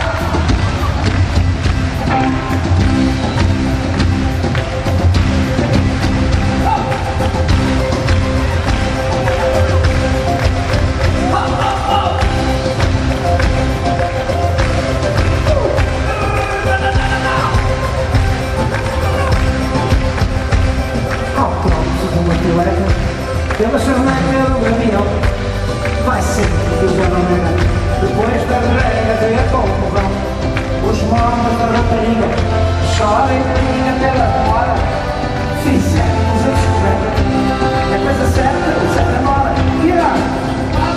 Pela charneca do caminhão, vai sempre que já não era. Depois da rega veio a confusão. Os mortos da rapariga chorem para mim até da fora. Fizemos a descoberta. É coisa certa, o certo demora. Irá!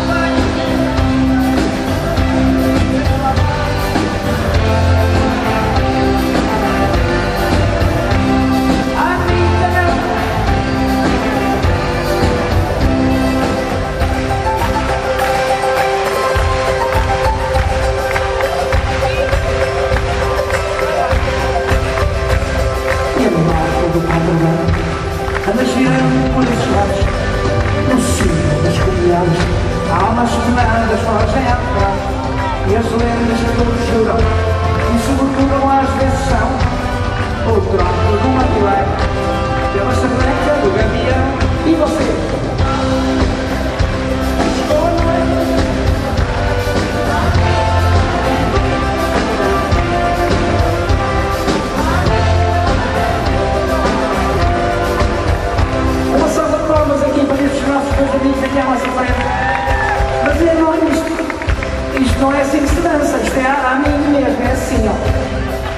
Andas girando por esses lados, no cimo das comunidades, há umas demandas fogem a tocar, e as lendas que todos juram, e sobretudo às vezes são o tronco de uma pilar, pela charneca do gavião, e você? Aqui para estes nossos dois amigos aqui à nossa frente, mas é não isto não é assim que se dança, isto é a mim mesmo, é assim, ó.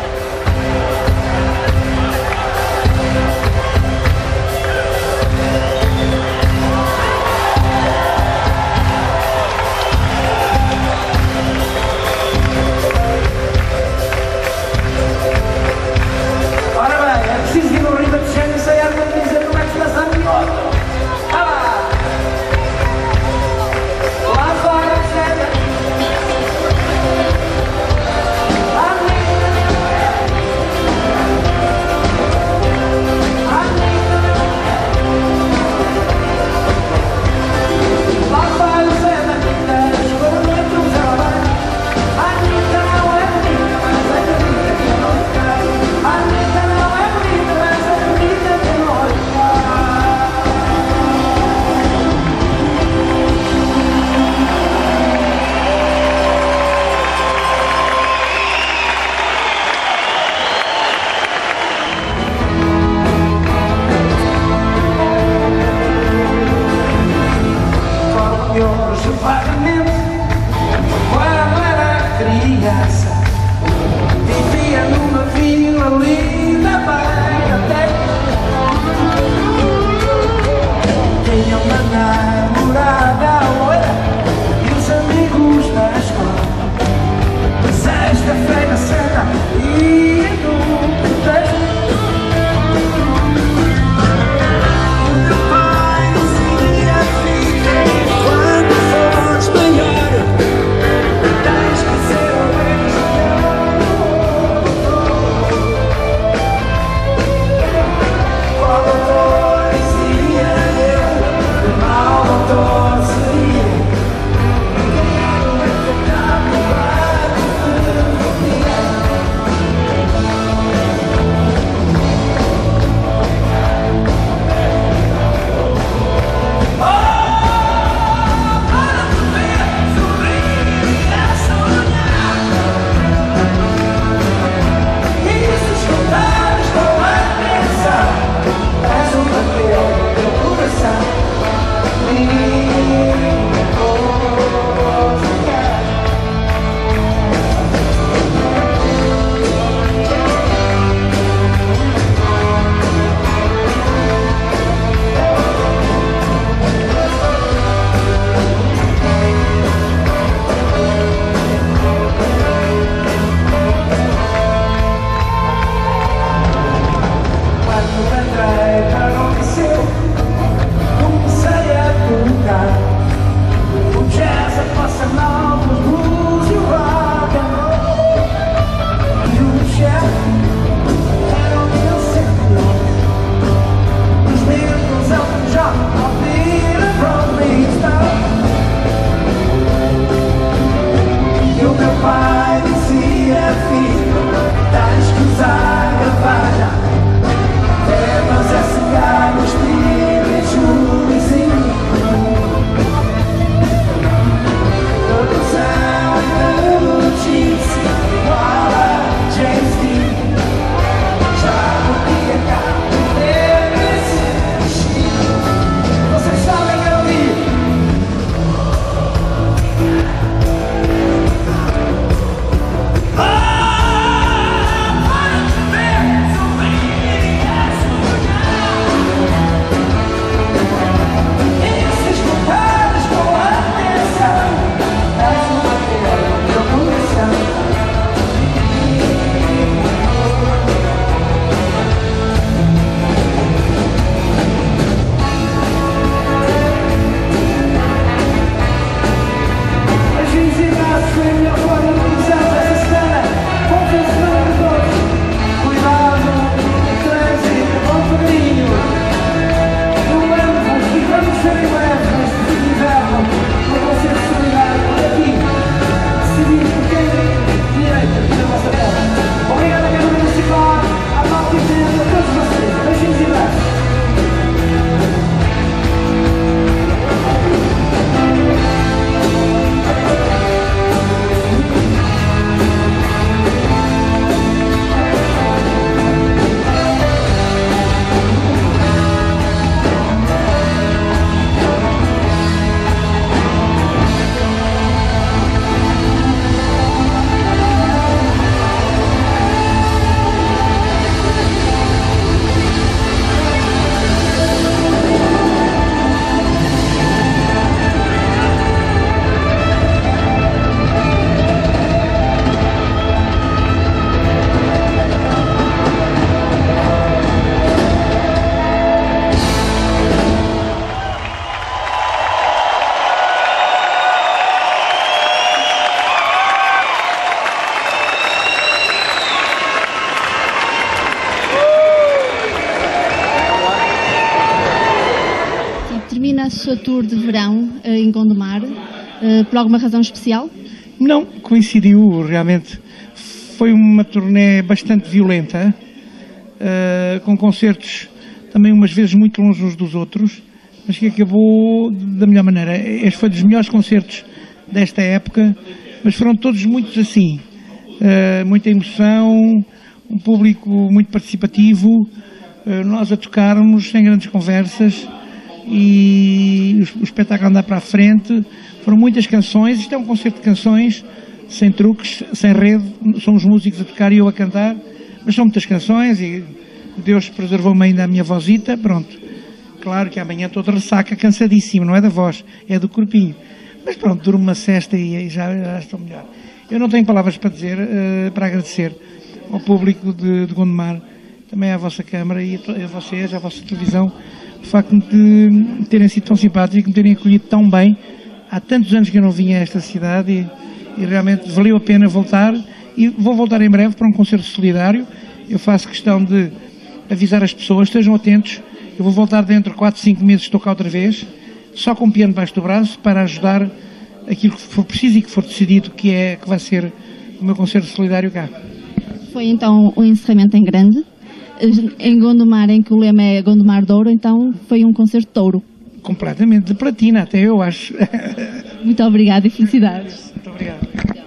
Ora bem, é preciso vir no ritmo de género e sair a dizer como é que se dança a minha. que hoje vagamente, quando era criança, vivia numa vila ali na beira-terra. Tinha uma namorada loira e os amigos na escola. Sexta-feira santa e no protesto. O teu pai dizia, filha, quando fores maior, tens que ser o qual doutor dizia eu, que mau doutor seria. Termina a sua tour de verão em Gondomar, por alguma razão especial? Não, coincidiu realmente. Foi uma turnê bastante violenta, com concertos também umas vezes muito longe uns dos outros, mas que acabou da melhor maneira. Este foi dos melhores concertos desta época, mas foram todos muitos assim. Muita emoção, um público muito participativo, nós a tocarmos sem grandes conversas e o espetáculo andar para a frente. Foram muitas canções, isto é um concerto de canções, sem truques, sem rede, somos músicos a tocar e eu a cantar, mas são muitas canções e Deus preservou-me ainda a minha vozita, pronto. Claro que amanhã estou de ressaca, cansadíssimo, não é da voz, é do corpinho. Mas pronto, durmo uma cesta e já estou melhor. Eu não tenho palavras para dizer, para agradecer ao público de Gondomar, também à vossa Câmara e a vocês, à vossa televisão, o facto de terem sido tão simpáticos e de me terem acolhido tão bem. Há tantos anos que eu não vinha a esta cidade e realmente valeu a pena voltar, e vou voltar em breve para um concerto solidário. Eu faço questão de avisar as pessoas, estejam atentos, eu vou voltar dentro de 4, 5 meses, estou cá outra vez, só com um piano debaixo do braço, para ajudar aquilo que for preciso e que for decidido, que vai ser o meu concerto solidário cá. Foi então um encerramento em grande, em Gondomar, em que o lema é Gondomar de Ouro, então foi um concerto de ouro. Completamente, de platina até, eu acho. Muito obrigada e felicidades. Muito obrigado.